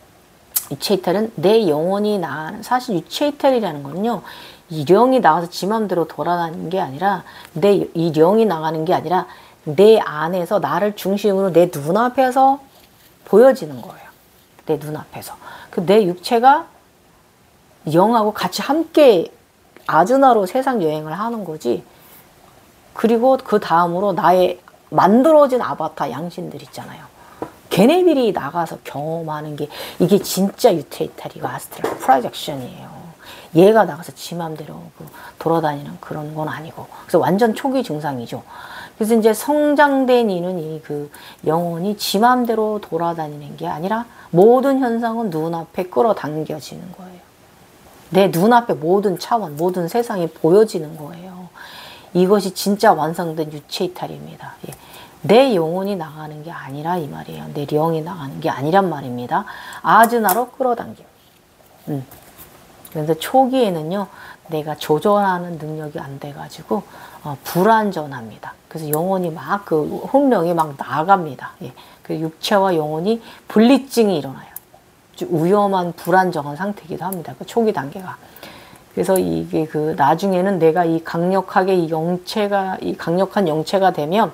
유체이탈은 내 영혼이 나가는 사실 유체이탈이라는 거는요. 이 령이 나가서 지 맘대로 돌아다니는 게 아니라 내 이 령이 나가는 게 아니라 내 안에서 나를 중심으로 내 눈앞에서 보여지는 거예요. 내 눈앞에서. 그 내 육체가 영하고 같이 함께 아즈나로 세상 여행을 하는 거지. 그리고 그 다음으로 나의 만들어진 아바타 양신들 있잖아요. 걔네들이 나가서 경험하는 게 이게 진짜 유체이탈이고 아스트랄 프로젝션이에요. 얘가 나가서 지 맘대로 돌아다니는 그런 건 아니고. 그래서 완전 초기 증상이죠. 그래서 이제 성장된 이는 이 그 영혼이 지 맘대로 돌아다니는 게 아니라 모든 현상은 눈앞에 끌어당겨지는 거예요. 내 눈앞에 모든 차원, 모든 세상이 보여지는 거예요. 이것이 진짜 완성된 유체이탈입니다. 예. 내 영혼이 나가는 게 아니라 이 말이에요. 내 령이 나가는 게 아니란 말입니다. 아즈나로 끌어당김. 음. 그런데 초기에는요. 내가 조절하는 능력이 안 돼가지고 어, 불안전합니다. 그래서 영혼이 막 그 혼령이 막 나갑니다. 예. 그 육체와 영혼이 분리증이 일어나요. 위험한 불안정한 상태이기도 합니다. 그 초기 단계가. 그래서 이게 그 나중에는 내가 이 강력하게 이 영체가 이 강력한 영체가 되면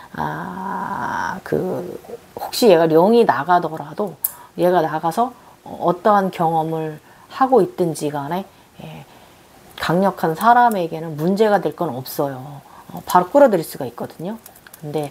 아 그 혹시 얘가 령이 나가더라도 얘가 나가서 어떠한 경험을 하고 있든지 간에 예, 강력한 사람에게는 문제가 될 건 없어요. 어, 바로 끌어들일 수가 있거든요. 근데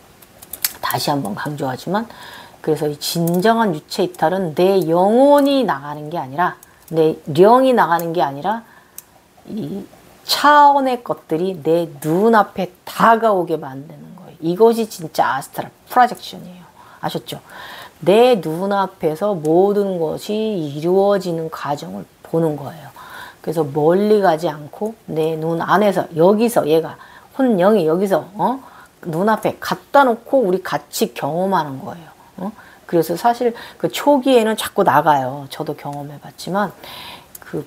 다시 한번 강조하지만 그래서 이 진정한 유체이탈은 내 영혼이 나가는 게 아니라 내 령이 나가는 게 아니라 이 차원의 것들이 내 눈앞에 다가오게 만드는 거예요. 이것이 진짜 아스트랄 프로젝션이에요. 아셨죠? 내 눈앞에서 모든 것이 이루어지는 과정을 보는 거예요. 그래서 멀리 가지 않고 내 눈 안에서 여기서 얘가 혼령이 여기서 어? 눈앞에 갖다 놓고 우리 같이 경험하는 거예요. 어? 그래서 사실 그 초기에는 자꾸 나가요. 저도 경험해 봤지만 그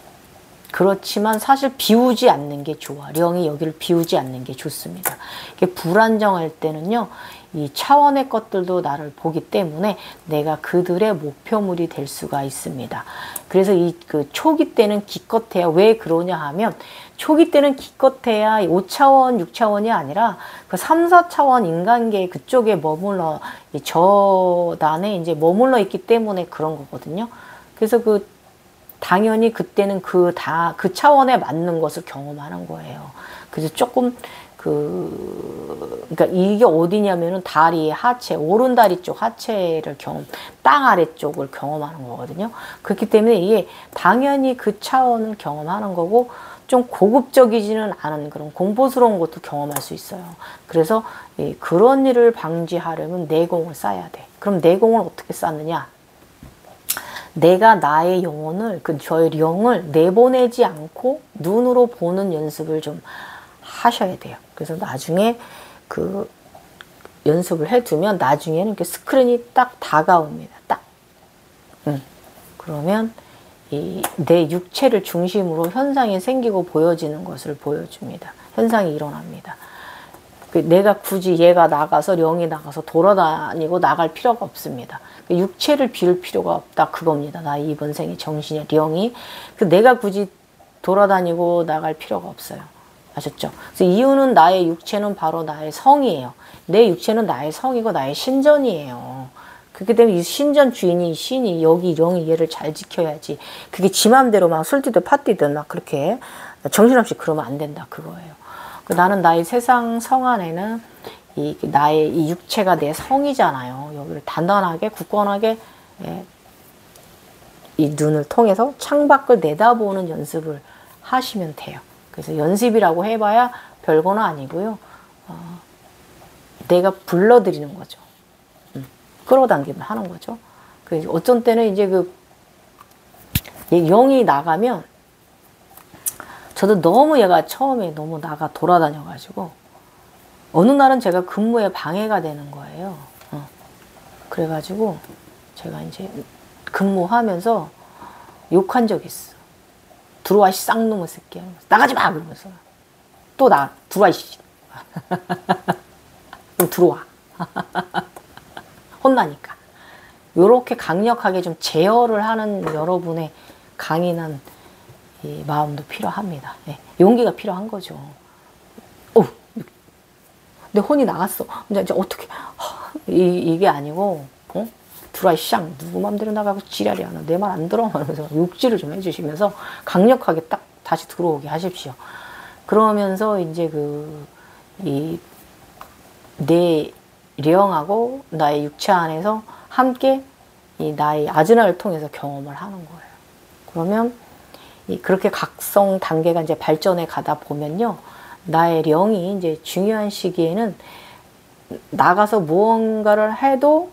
그렇지만 사실 비우지 않는 게 좋아. 령이 여기를 비우지 않는 게 좋습니다. 이게 불안정할 때는요. 이 차원의 것들도 나를 보기 때문에 내가 그들의 목표물이 될 수가 있습니다. 그래서 이 그 초기 때는 기껏해야 왜 그러냐 하면 초기 때는 기껏해야 오 차원, 육 차원이 아니라 그 삼, 사 차원 인간계 그쪽에 머물러 저단에 이제 머물러 있기 때문에 그런 거거든요. 그래서 그 당연히 그때는 그 다 그 차원에 맞는 것을 경험하는 거예요. 그래서 조금 그 그러니까 이게 어디냐면은 다리의 하체, 오른다리 쪽 하체를 경험, 땅 아래쪽을 경험하는 거거든요. 그렇기 때문에 이게 당연히 그 차원을 경험하는 거고 좀 고급적이지는 않은 그런 공포스러운 것도 경험할 수 있어요. 그래서 이 그런 일을 방지하려면 내공을 쌓아야 돼. 그럼 내공을 어떻게 쌓느냐? 내가 나의 영혼을, 그 저의 영을 내보내지 않고 눈으로 보는 연습을 좀 하셔야 돼요. 그래서 나중에 그 연습을 해두면 나중에는 이렇게 스크린이 딱 다가옵니다. 딱. 음. 그러면 이 내 육체를 중심으로 현상이 생기고 보여지는 것을 보여줍니다. 현상이 일어납니다. 내가 굳이 얘가 나가서 영이 나가서 돌아다니고 나갈 필요가 없습니다. 육체를 빌 필요가 없다 그겁니다. 나 이번 생에 정신이 영이 그 내가 굳이 돌아다니고 나갈 필요가 없어요. 아셨죠? 그래서 이유는 나의 육체는 바로 나의 성이에요. 내 육체는 나의 성이고 나의 신전이에요. 그렇기 때문에 이 신전 주인이 신이 여기 영이 얘를 잘 지켜야지. 그게 지 맘대로 막 술뛰든 파뛰든 막 그렇게 정신없이 그러면 안 된다 그거예요. 나는 나의 세상 성 안에는 이 나의 이 육체가 내 성이잖아요. 여기를 단단하게 굳건하게 예, 이 눈을 통해서 창밖을 내다보는 연습을 하시면 돼요. 그래서 연습이라고 해봐야 별거는 아니고요. 어, 내가 불러들이는 거죠. 음, 끌어당기면 하는 거죠. 그 어쩐 때는 이제 그 영이 나가면 저도 너무 얘가 처음에 너무 나가 돌아다녀가지고 어느 날은 제가 근무에 방해가 되는 거예요. 어. 그래가지고 제가 이제 근무하면서 욕한 적이 있어. 들어와 씨 쌍놈의 새끼야. 나가지 마! 그러면서 또 나 들어와 씨. 들어와. 혼나니까. 요렇게 강력하게 좀 제어를 하는 여러분의 강인한 이 마음도 필요합니다. 예, 용기가 필요한 거죠. 어, 내 혼이 나갔어. 이제 어떻게 이, 이게 아니고 어? 들어와 샹 누구 맘대로 나가고 지랄이야. 내 말 안 들어. 하면서 욕지를 좀 해주시면서 강력하게 딱 다시 들어오게 하십시오. 그러면서 이제 그 이 내 령하고 나의 육체 안에서 함께 이 나의 아즈나를 통해서 경험을 하는 거예요. 그러면 이 그렇게 각성 단계가 이제 발전해 가다 보면요, 나의 령이 이제 중요한 시기에는 나가서 무언가를 해도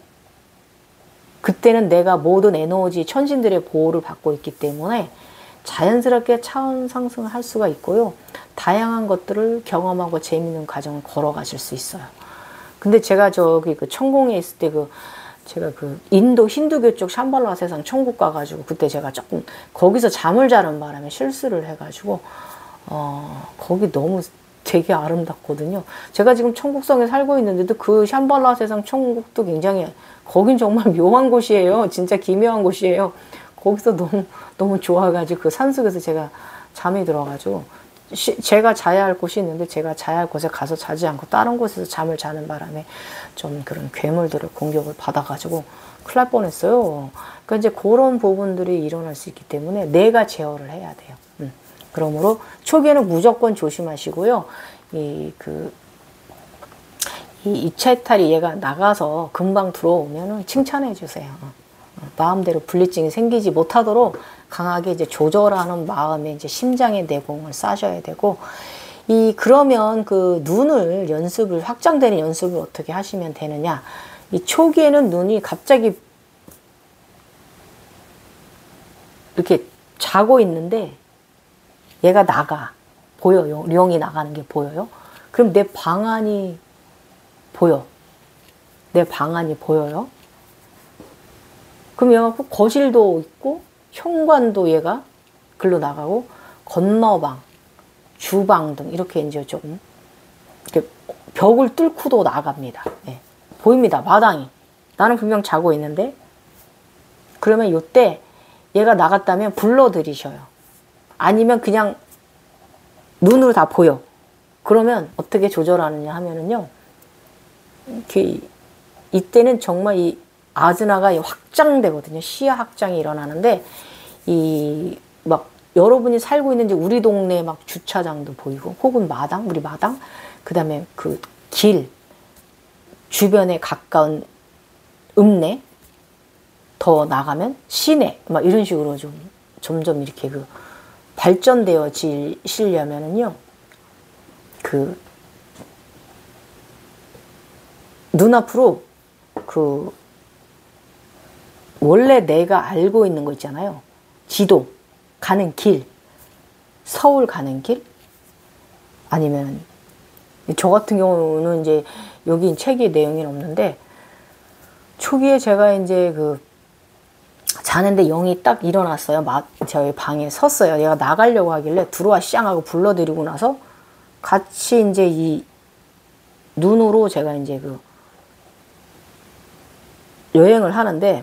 그때는 내가 모든 에너지 천신들의 보호를 받고 있기 때문에 자연스럽게 차원 상승을 할 수가 있고요. 다양한 것들을 경험하고 재미있는 과정을 걸어가실 수 있어요. 근데 제가 저기 그 천공에 있을 때 그 제가 그 인도 힌두교 쪽 샴발라 세상 천국 가가지고 그때 제가 조금 거기서 잠을 자는 바람에 실수를 해가지고 어 거기 너무 되게 아름답거든요. 제가 지금 천국성에 살고 있는데도 그 샴발라 세상 천국도 굉장히 거긴 정말 묘한 곳이에요. 진짜 기묘한 곳이에요. 거기서 너무 너무 좋아가지고 그 산속에서 제가 잠이 들어가지고 시, 제가 자야 할 곳이 있는데 제가 자야 할 곳에 가서 자지 않고 다른 곳에서 잠을 자는 바람에 좀 그런 괴물들의 공격을 받아가지고 큰일 날 뻔했어요. 그러니까 이제 그런 부분들이 일어날 수 있기 때문에 내가 제어를 해야 돼요. 음. 그러므로 초기에는 무조건 조심하시고요. 이 그 이 이차이탈이 얘가 나가서 금방 들어오면은 칭찬해 주세요. 마음대로 불리증이 생기지 못하도록 강하게 이제 조절하는 마음에 이제 심장의 내공을 쌓으셔야 되고, 이 그러면 그 눈을 연습을 확장되는 연습을 어떻게 하시면 되느냐? 이 초기에는 눈이 갑자기 이렇게 자고 있는데 얘가 나가 보여요. 령이 나가는 게 보여요. 그럼 내 방안이 보여. 내 방안이 보여요. 그럼 얘가 거실도 있고 현관도 얘가 글로 나가고 건너방, 주방 등 이렇게 이제 좀 이렇게 벽을 뚫고도 나갑니다. 네. 보입니다. 마당이. 나는 분명 자고 있는데 그러면 이때 얘가 나갔다면 불러들이셔요. 아니면 그냥 눈으로 다 보여. 그러면 어떻게 조절하느냐 하면은요. 이렇게 이때는 정말 이 아즈나가 확장되거든요. 시야 확장이 일어나는데 이 막 여러분이 살고 있는 이제 우리 동네 막 주차장도 보이고 혹은 마당, 우리 마당, 그다음에 그 길 주변에 가까운 읍내 더 나가면 시내 막 이런 식으로 좀 점점 이렇게 그 발전되어지시려면은요, 그 눈앞으로 그 원래 내가 알고 있는 거 있잖아요. 지도, 가는 길, 서울 가는 길, 아니면 저 같은 경우는 이제 여기 책에 내용이 없는데, 초기에 제가 이제 그 자는데 영이 딱 일어났어요. 막 저희 방에 섰어요. 얘가 나가려고 하길래 들어와 쌍 하고 불러들이고 나서 같이 이제 이 눈으로 제가 이제 그 여행을 하는데,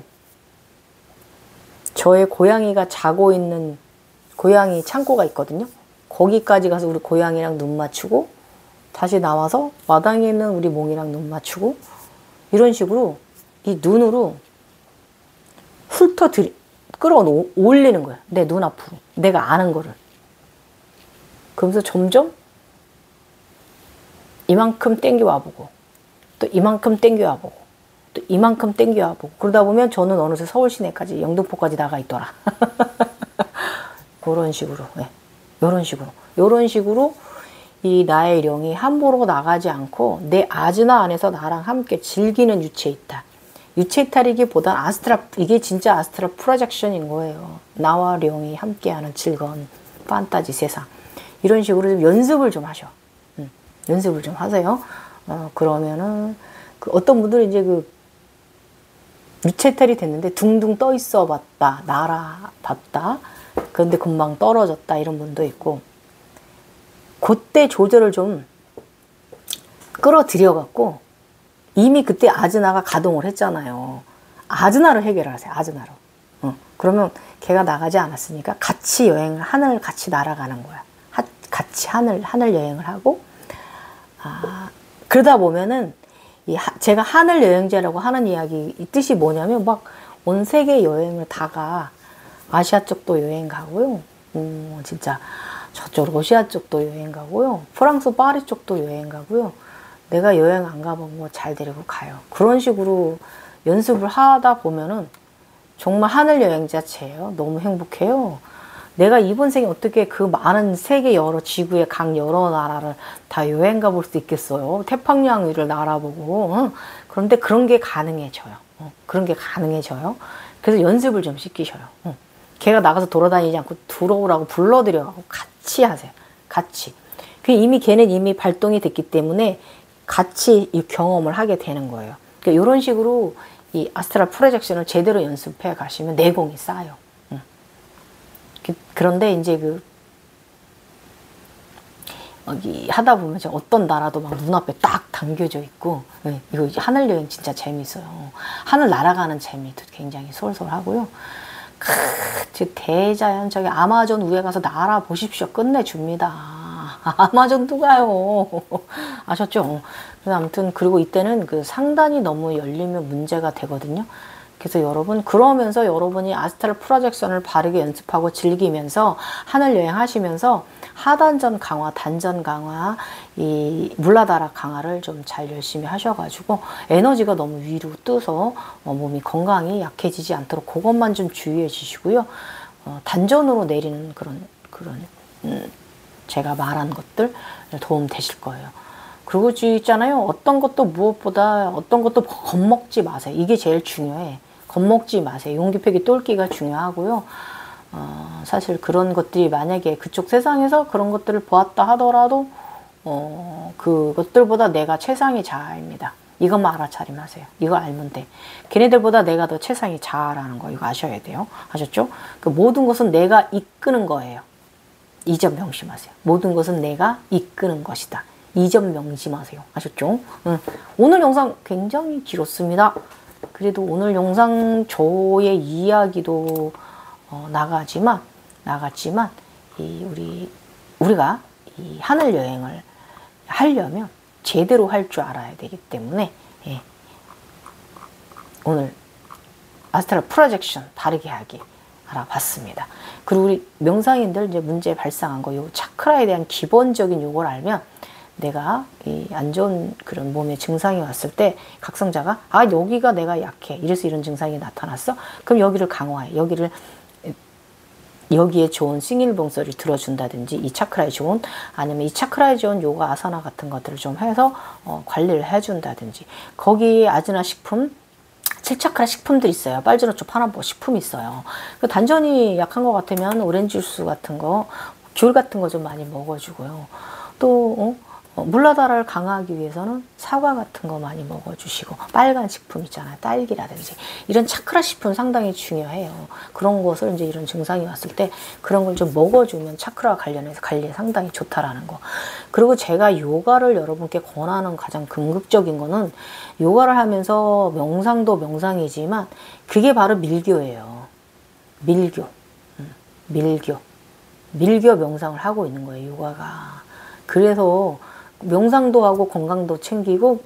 저의 고양이가 자고 있는 고양이 창고가 있거든요. 거기까지 가서 우리 고양이랑 눈 맞추고 다시 나와서 마당에 있는 우리 몽이랑 눈 맞추고, 이런 식으로 이 눈으로 훑어 들이, 끌어올리는 거예요. 내 눈앞으로. 내가 아는 거를. 그러면서 점점 이만큼 땡겨와보고, 또 이만큼 땡겨와보고, 또 이만큼 땡겨와보고, 그러다 보면 저는 어느새 서울 시내까지, 영등포까지 나가 있더라. 그런 식으로, 네. 이런 식으로, 이런 식으로 이 나의 영이 함부로 나가지 않고 내 아즈나 안에서 나랑 함께 즐기는 유체에 있다. 유체 이탈이기보단 아스트라, 이게 진짜 아스트라 프로젝션인 거예요. 나와 영이 함께하는 즐거운 판타지 세상. 이런 식으로 좀 연습을 좀 하셔. 음, 연습을 좀 하세요. 어, 그러면은 그 어떤 분들은 이제 그 유체 이탈이 됐는데 둥둥 떠 있어 봤다, 날아봤다. 그런데 금방 떨어졌다, 이런 분도 있고, 그때 조절을 좀 끌어들여 갖고, 이미 그때 아즈나가 가동을 했잖아요. 아즈나로 해결하세요. 아즈나로. 어, 그러면 걔가 나가지 않았으니까 같이 여행을, 하늘 같이 날아가는 거야. 하, 같이 하늘 하늘 여행을 하고, 아, 그러다 보면은 이 하, 제가 하늘 여행자라고 하는 이야기, 이 뜻이 뭐냐면 막 온 세계 여행을 다가, 아시아 쪽도 여행 가고요. 음, 진짜 저쪽 러시아 쪽도 여행 가고요. 프랑스 파리 쪽도 여행 가고요. 내가 여행 안 가본 거 잘 데리고 가요. 그런 식으로 연습을 하다 보면은 정말 하늘 여행자체예요. 너무 행복해요. 내가 이번 생에 어떻게 그 많은 세계 여러 지구의 각 여러 나라를 다 여행 가볼 수 있겠어요. 태평양 위를 날아보고. 응? 그런데 그런 게 가능해져요. 응? 그런 게 가능해져요. 그래서 연습을 좀 시키셔요. 응? 걔가 나가서 돌아다니지 않고 들어오라고 불러들여가고 같이 하세요. 같이. 그 이미 걔는 이미 발동이 됐기 때문에 같이 이 경험을 하게 되는 거예요. 그러니까 이런 식으로 이 아스트랄 프로젝션을 제대로 연습해 가시면 내공이 쌓여. 응. 그런데 이제 그 여기 하다 보면 어떤 나라도 막 눈앞에 딱 당겨져 있고, 네, 이거 하늘 여행 진짜 재밌어요. 하늘 날아가는 재미도 굉장히 솔솔하고요. 크, 대자연 저기 아마존 위에 가서 날아 보십시오. 끝내줍니다. 아마존도 가요. 아셨죠? 그래서 아무튼 그리고 이때는 그 상단이 너무 열리면 문제가 되거든요. 그래서 여러분, 그러면서 여러분이 아스트랄 프로젝션을 바르게 연습하고 즐기면서 하늘 여행하시면서 하단전 강화, 단전 강화, 이 물라다락 강화를 좀 잘 열심히 하셔가지고 에너지가 너무 위로 뜨서 어, 몸이 건강이 약해지지 않도록 그것만 좀 주의해 주시고요. 어, 단전으로 내리는 그런 그런 음, 제가 말한 것들 도움 되실 거예요. 그리고 있잖아요. 어떤 것도 무엇보다 어떤 것도 겁먹지 마세요. 이게 제일 중요해. 겁먹지 마세요. 용기패기 똘끼가 중요하고요. 어, 사실 그런 것들이 만약에 그쪽 세상에서 그런 것들을 보았다 하더라도 어, 그것들보다 내가 최상이 자아입니다. 이것만 알아차림하세요. 이거 알면 돼. 걔네들보다 내가 더 최상이 자아라는 거 이거 아셔야 돼요. 아셨죠? 그 모든 것은 내가 이끄는 거예요. 이 점 명심하세요. 모든 것은 내가 이끄는 것이다. 이 점 명심하세요. 아셨죠? 응. 오늘 영상 굉장히 길었습니다. 그래도 오늘 영상 저의 이야기도 어, 나가지만 나갔지만 이 우리 우리가 이 하늘 여행을 하려면 제대로 할 줄 알아야 되기 때문에 예. 오늘 아스트랄 프로젝션 바르게 하기 알아봤습니다. 그리고 우리 명상인들 이제 문제 발생한 거, 요 차크라에 대한 기본적인 요걸 알면 내가 이 안 좋은 그런 몸의 증상이 왔을 때 각성자가 아 여기가 내가 약해 이래서 이런 증상이 나타났어. 그럼 여기를 강화해. 여기를 여기에 좋은 싱일봉소리를 들어준다든지 이 차크라에 좋은 아니면 이 차크라에 좋은 요가 아사나 같은 것들을 좀 해서 어, 관리를 해준다든지 거기에 아즈나 식품 칠 차크라 식품들 있어요. 빨주노초 파나보 식품 있어요. 단전이 약한 것 같으면 오렌지 주스 같은 거 귤 같은 거 좀 많이 먹어주고요. 또 어? 어, 물라다라를 강화하기 위해서는 사과 같은 거 많이 먹어주시고 빨간 식품 있잖아요. 딸기라든지 이런 차크라 식품 상당히 중요해요. 그런 것을 이제 이런 증상이 왔을 때 그런 걸 좀 먹어주면 차크라 관련해서 관리에 상당히 좋다라는 거. 그리고 제가 요가를 여러분께 권하는 가장 궁극적인 거는 요가를 하면서 명상도 명상이지만 그게 바로 밀교예요. 밀교. 음, 밀교. 밀교 명상을 하고 있는 거예요. 요가가. 그래서 명상도 하고 건강도 챙기고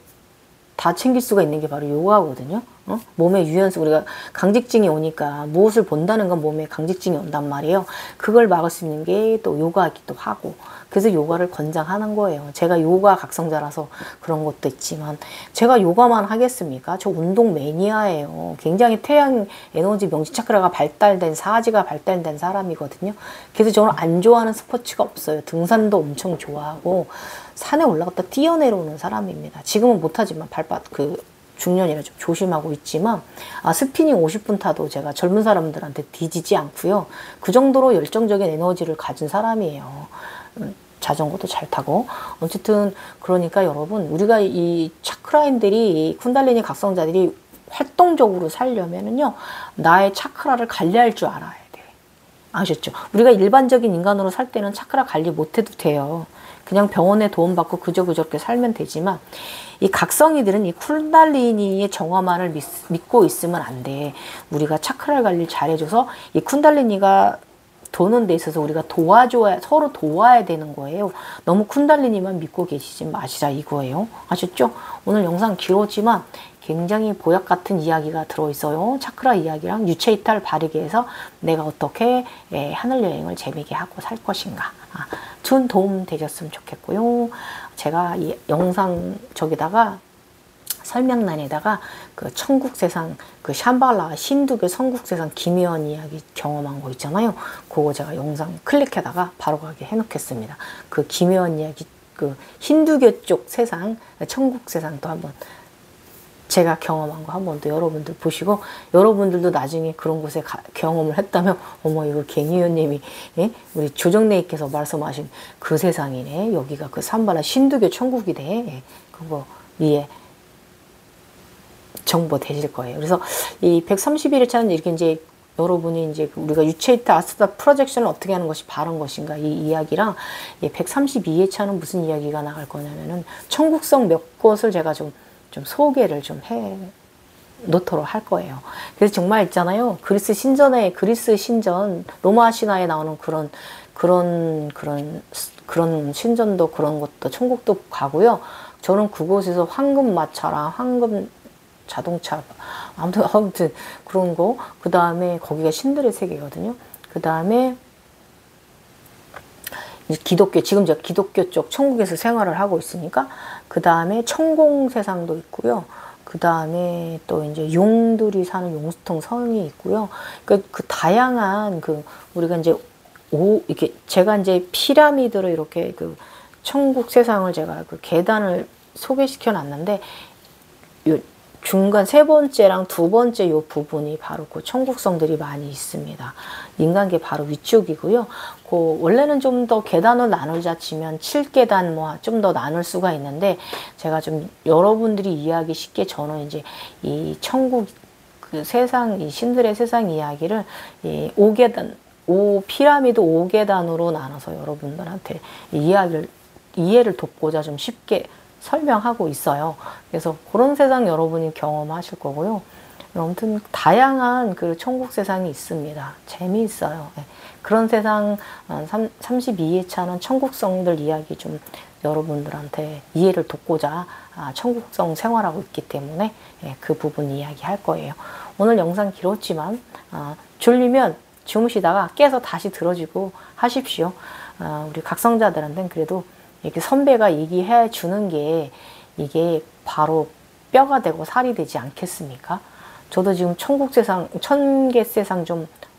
다 챙길 수가 있는 게 바로 요가거든요. 어? 몸에 유연성, 우리가 강직증이 오니까 무엇을 본다는 건 몸에 강직증이 온단 말이에요. 그걸 막을 수 있는 게 또 요가이기도 하고 그래서 요가를 권장하는 거예요. 제가 요가 각성자라서 그런 것도 있지만 제가 요가만 하겠습니까? 저 운동 매니아예요. 굉장히 태양 에너지 명치 차크라가 발달된 사지가 발달된 사람이거든요. 그래서 저는 안 좋아하는 스포츠가 없어요. 등산도 엄청 좋아하고 산에 올라갔다 뛰어내려오는 사람입니다. 지금은 못하지만 발바 그 중년이라 좀 조심하고 있지만 아, 스피닝 오십 분 타도 제가 젊은 사람들한테 뒤지지 않고요. 그 정도로 열정적인 에너지를 가진 사람이에요. 음, 자전거도 잘 타고 어쨌든 그러니까 여러분 우리가 이 차크라인들이 이 쿤달리니 각성자들이 활동적으로 살려면은요 나의 차크라를 관리할 줄 알아야 돼. 아셨죠? 우리가 일반적인 인간으로 살 때는 차크라 관리 못해도 돼요. 그냥 병원에 도움받고 그저 그저렇게 살면 되지만 이 각성이들은 이 쿤달리니의 정화만을 믿, 믿고 있으면 안 돼. 우리가 차크라 관리를 잘해줘서 이 쿤달리니가 도는 데 있어서 우리가 도와줘야, 서로 도와야 되는 거예요. 너무 쿤달리니만 믿고 계시지 마시라 이거예요. 아셨죠? 오늘 영상 길었지만 굉장히 보약 같은 이야기가 들어있어요. 차크라 이야기랑 유체 이탈 바르게 해서 내가 어떻게 예, 하늘 여행을 재미있게 하고 살 것인가. 아, 준 도움 되셨으면 좋겠고요. 제가 이 영상 저기다가 설명란에다가 그 천국세상 그 샴발라 신두교 천국세상 기묘한 이야기 경험한 거 있잖아요. 그거 제가 영상 클릭해다가 바로 가게 해놓겠습니다. 그 기묘한 이야기 그 힌두교 쪽 세상 천국세상도 한번 제가 경험한 거 한번 더 여러분들 보시고 여러분들도 나중에 그런 곳에 가, 경험을 했다면 어머 이거 갱이원님이 예? 우리 조정래님께서 말씀하신 그 세상이네. 여기가 그 삼발라 신두교 천국이네. 예? 그거 위에 정보 되실 거예요. 그래서 이 백삼십일 회차는 이렇게 이제 여러분이 이제 우리가 유체이트 아스타 프로젝션을 어떻게 하는 것이 바른 것인가 이 이야기랑 이 백삼십이 회차는 무슨 이야기가 나갈 거냐면은 천국성 몇 곳을 제가 좀 좀 소개를 좀 해 놓도록 할 거예요. 그래서 정말 있잖아요. 그리스 신전에 그리스 신전 로마 신화에 나오는 그런 그런 그런 그런 신전도 그런 것도 천국도 가고요. 저는 그곳에서 황금 마차랑 황금 자동차 아무튼 아무튼 그런 거 그 다음에 거기가 신들의 세계거든요. 그 다음에 기독교, 지금 제가 기독교 쪽 천국에서 생활을 하고 있으니까 그 다음에 천공 세상도 있고요. 그 다음에 또 이제 용들이 사는 용수통 성이 있고요. 그, 그 다양한 그 우리가 이제 오 이렇게 제가 이제 피라미드로 이렇게 그 천국 세상을 제가 그 계단을 소개시켜 놨는데 요 중간 세 번째랑 두 번째 요 부분이 바로 그 천국성들이 많이 있습니다. 인간계 바로 위쪽이고요. 그 원래는 좀 더 계단을 나누자 치면 칠 계단 뭐 좀 더 나눌 수가 있는데 제가 좀 여러분들이 이해하기 쉽게 저는 이제 이 천국 그 세상 이 신들의 세상 이야기를 이 오 계단 오 피라미드 오 계단으로 나눠서 여러분들한테 이야기를 이해를 돕고자 좀 쉽게 설명하고 있어요. 그래서 그런 세상 여러분이 경험하실 거고요. 아무튼 다양한 그 천국 세상이 있습니다. 재미있어요. 네. 그런 세상 삼십이 회차는 천국성들 이야기 좀 여러분들한테 이해를 돕고자 천국성 생활하고 있기 때문에 그 부분 이야기 할 거예요. 오늘 영상 길었지만 졸리면 주무시다가 깨서 다시 들어주고 하십시오. 우리 각성자들한테는 그래도 이렇게 선배가 얘기해 주는 게 이게 바로 뼈가 되고 살이 되지 않겠습니까? 저도 지금 천국 세상, 천개 세상 좀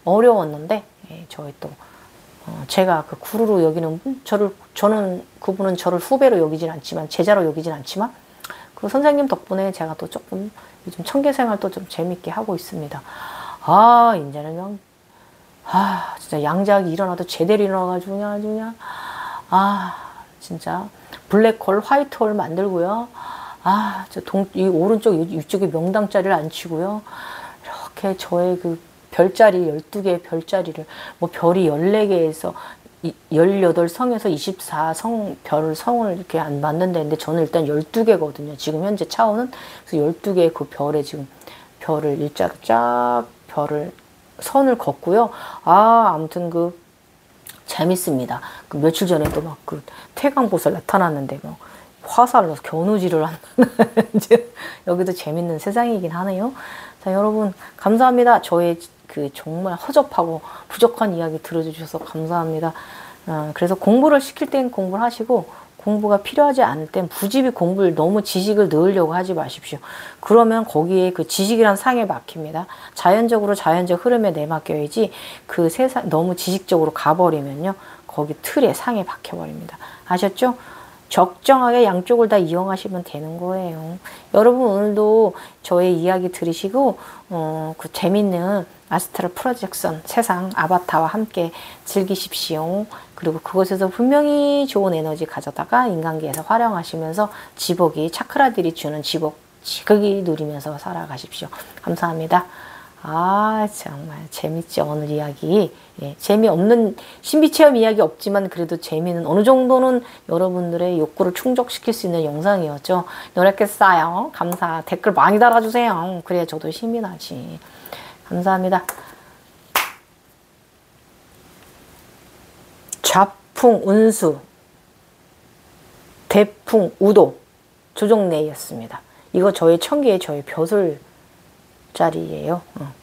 어려웠는데 예, 저희 또 어, 제가 그 구루로 여기는 분, 저를 저는 그분은 저를 후배로 여기진 않지만 제자로 여기진 않지만 그 선생님 덕분에 제가 또 조금 요즘 청계생활도 좀 재밌게 하고 있습니다. 아 이제는 그냥 아 진짜 양작이 일어나도 제대로 일어나가지고 그냥 아주 그냥 아 진짜 블랙홀 화이트홀 만들고요. 아 저 동 이 오른쪽 이쪽에 명당 자리를 안 치고요. 이렇게 저의 그 별자리 열두 개의 별자리를 뭐 별이 열네 개에서 열여덟 성에서 이십사 성 별 성을 이렇게 안 만든다는데 저는 일단 열두 개거든요. 지금 현재 차원은 그래서 열두 개의 그 별에 지금 별을 일자로 쫙 별을 선을 걷고요. 아 아무튼 그 재밌습니다. 그 며칠 전에도 막 그 태광보살 나타났는데 뭐 화살로 겨누지를 한다는 이제 여기도 재밌는 세상이긴 하네요. 자 여러분 감사합니다. 저의 그 정말 허접하고 부족한 이야기 들어주셔서 감사합니다. 어, 그래서 공부를 시킬 땐 공부를 하시고 공부가 필요하지 않을 땐 부집이 공부를 너무 지식을 넣으려고 하지 마십시오. 그러면 거기에 그 지식이란 상에 막힙니다. 자연적으로 자연적 흐름에 내맡겨야지 그 세상 너무 지식적으로 가버리면요. 거기 틀에 상에 박혀버립니다. 아셨죠? 적정하게 양쪽을 다 이용하시면 되는 거예요. 여러분 오늘도 저의 이야기 들으시고 어, 그 재밌는 아스트랄 프로젝션 세상 아바타와 함께 즐기십시오. 그리고 그곳에서 분명히 좋은 에너지 가져다가 인간계에서 활용하시면서 지복이 차크라들이 주는 지복 지극히 누리면서 살아가십시오. 감사합니다. 아 정말 재밌죠 오늘 이야기. 예, 재미없는 신비체험 이야기 없지만 그래도 재미는 어느 정도는 여러분들의 욕구를 충족시킬 수 있는 영상이었죠. 노력했어요. 감사. 댓글 많이 달아주세요. 그래야 저도 힘이 나지. 감사합니다. 좌풍 운수 대풍 우도 조정래였습니다. 이거 저의 천개의 저의 벼슬 자리예요. 어.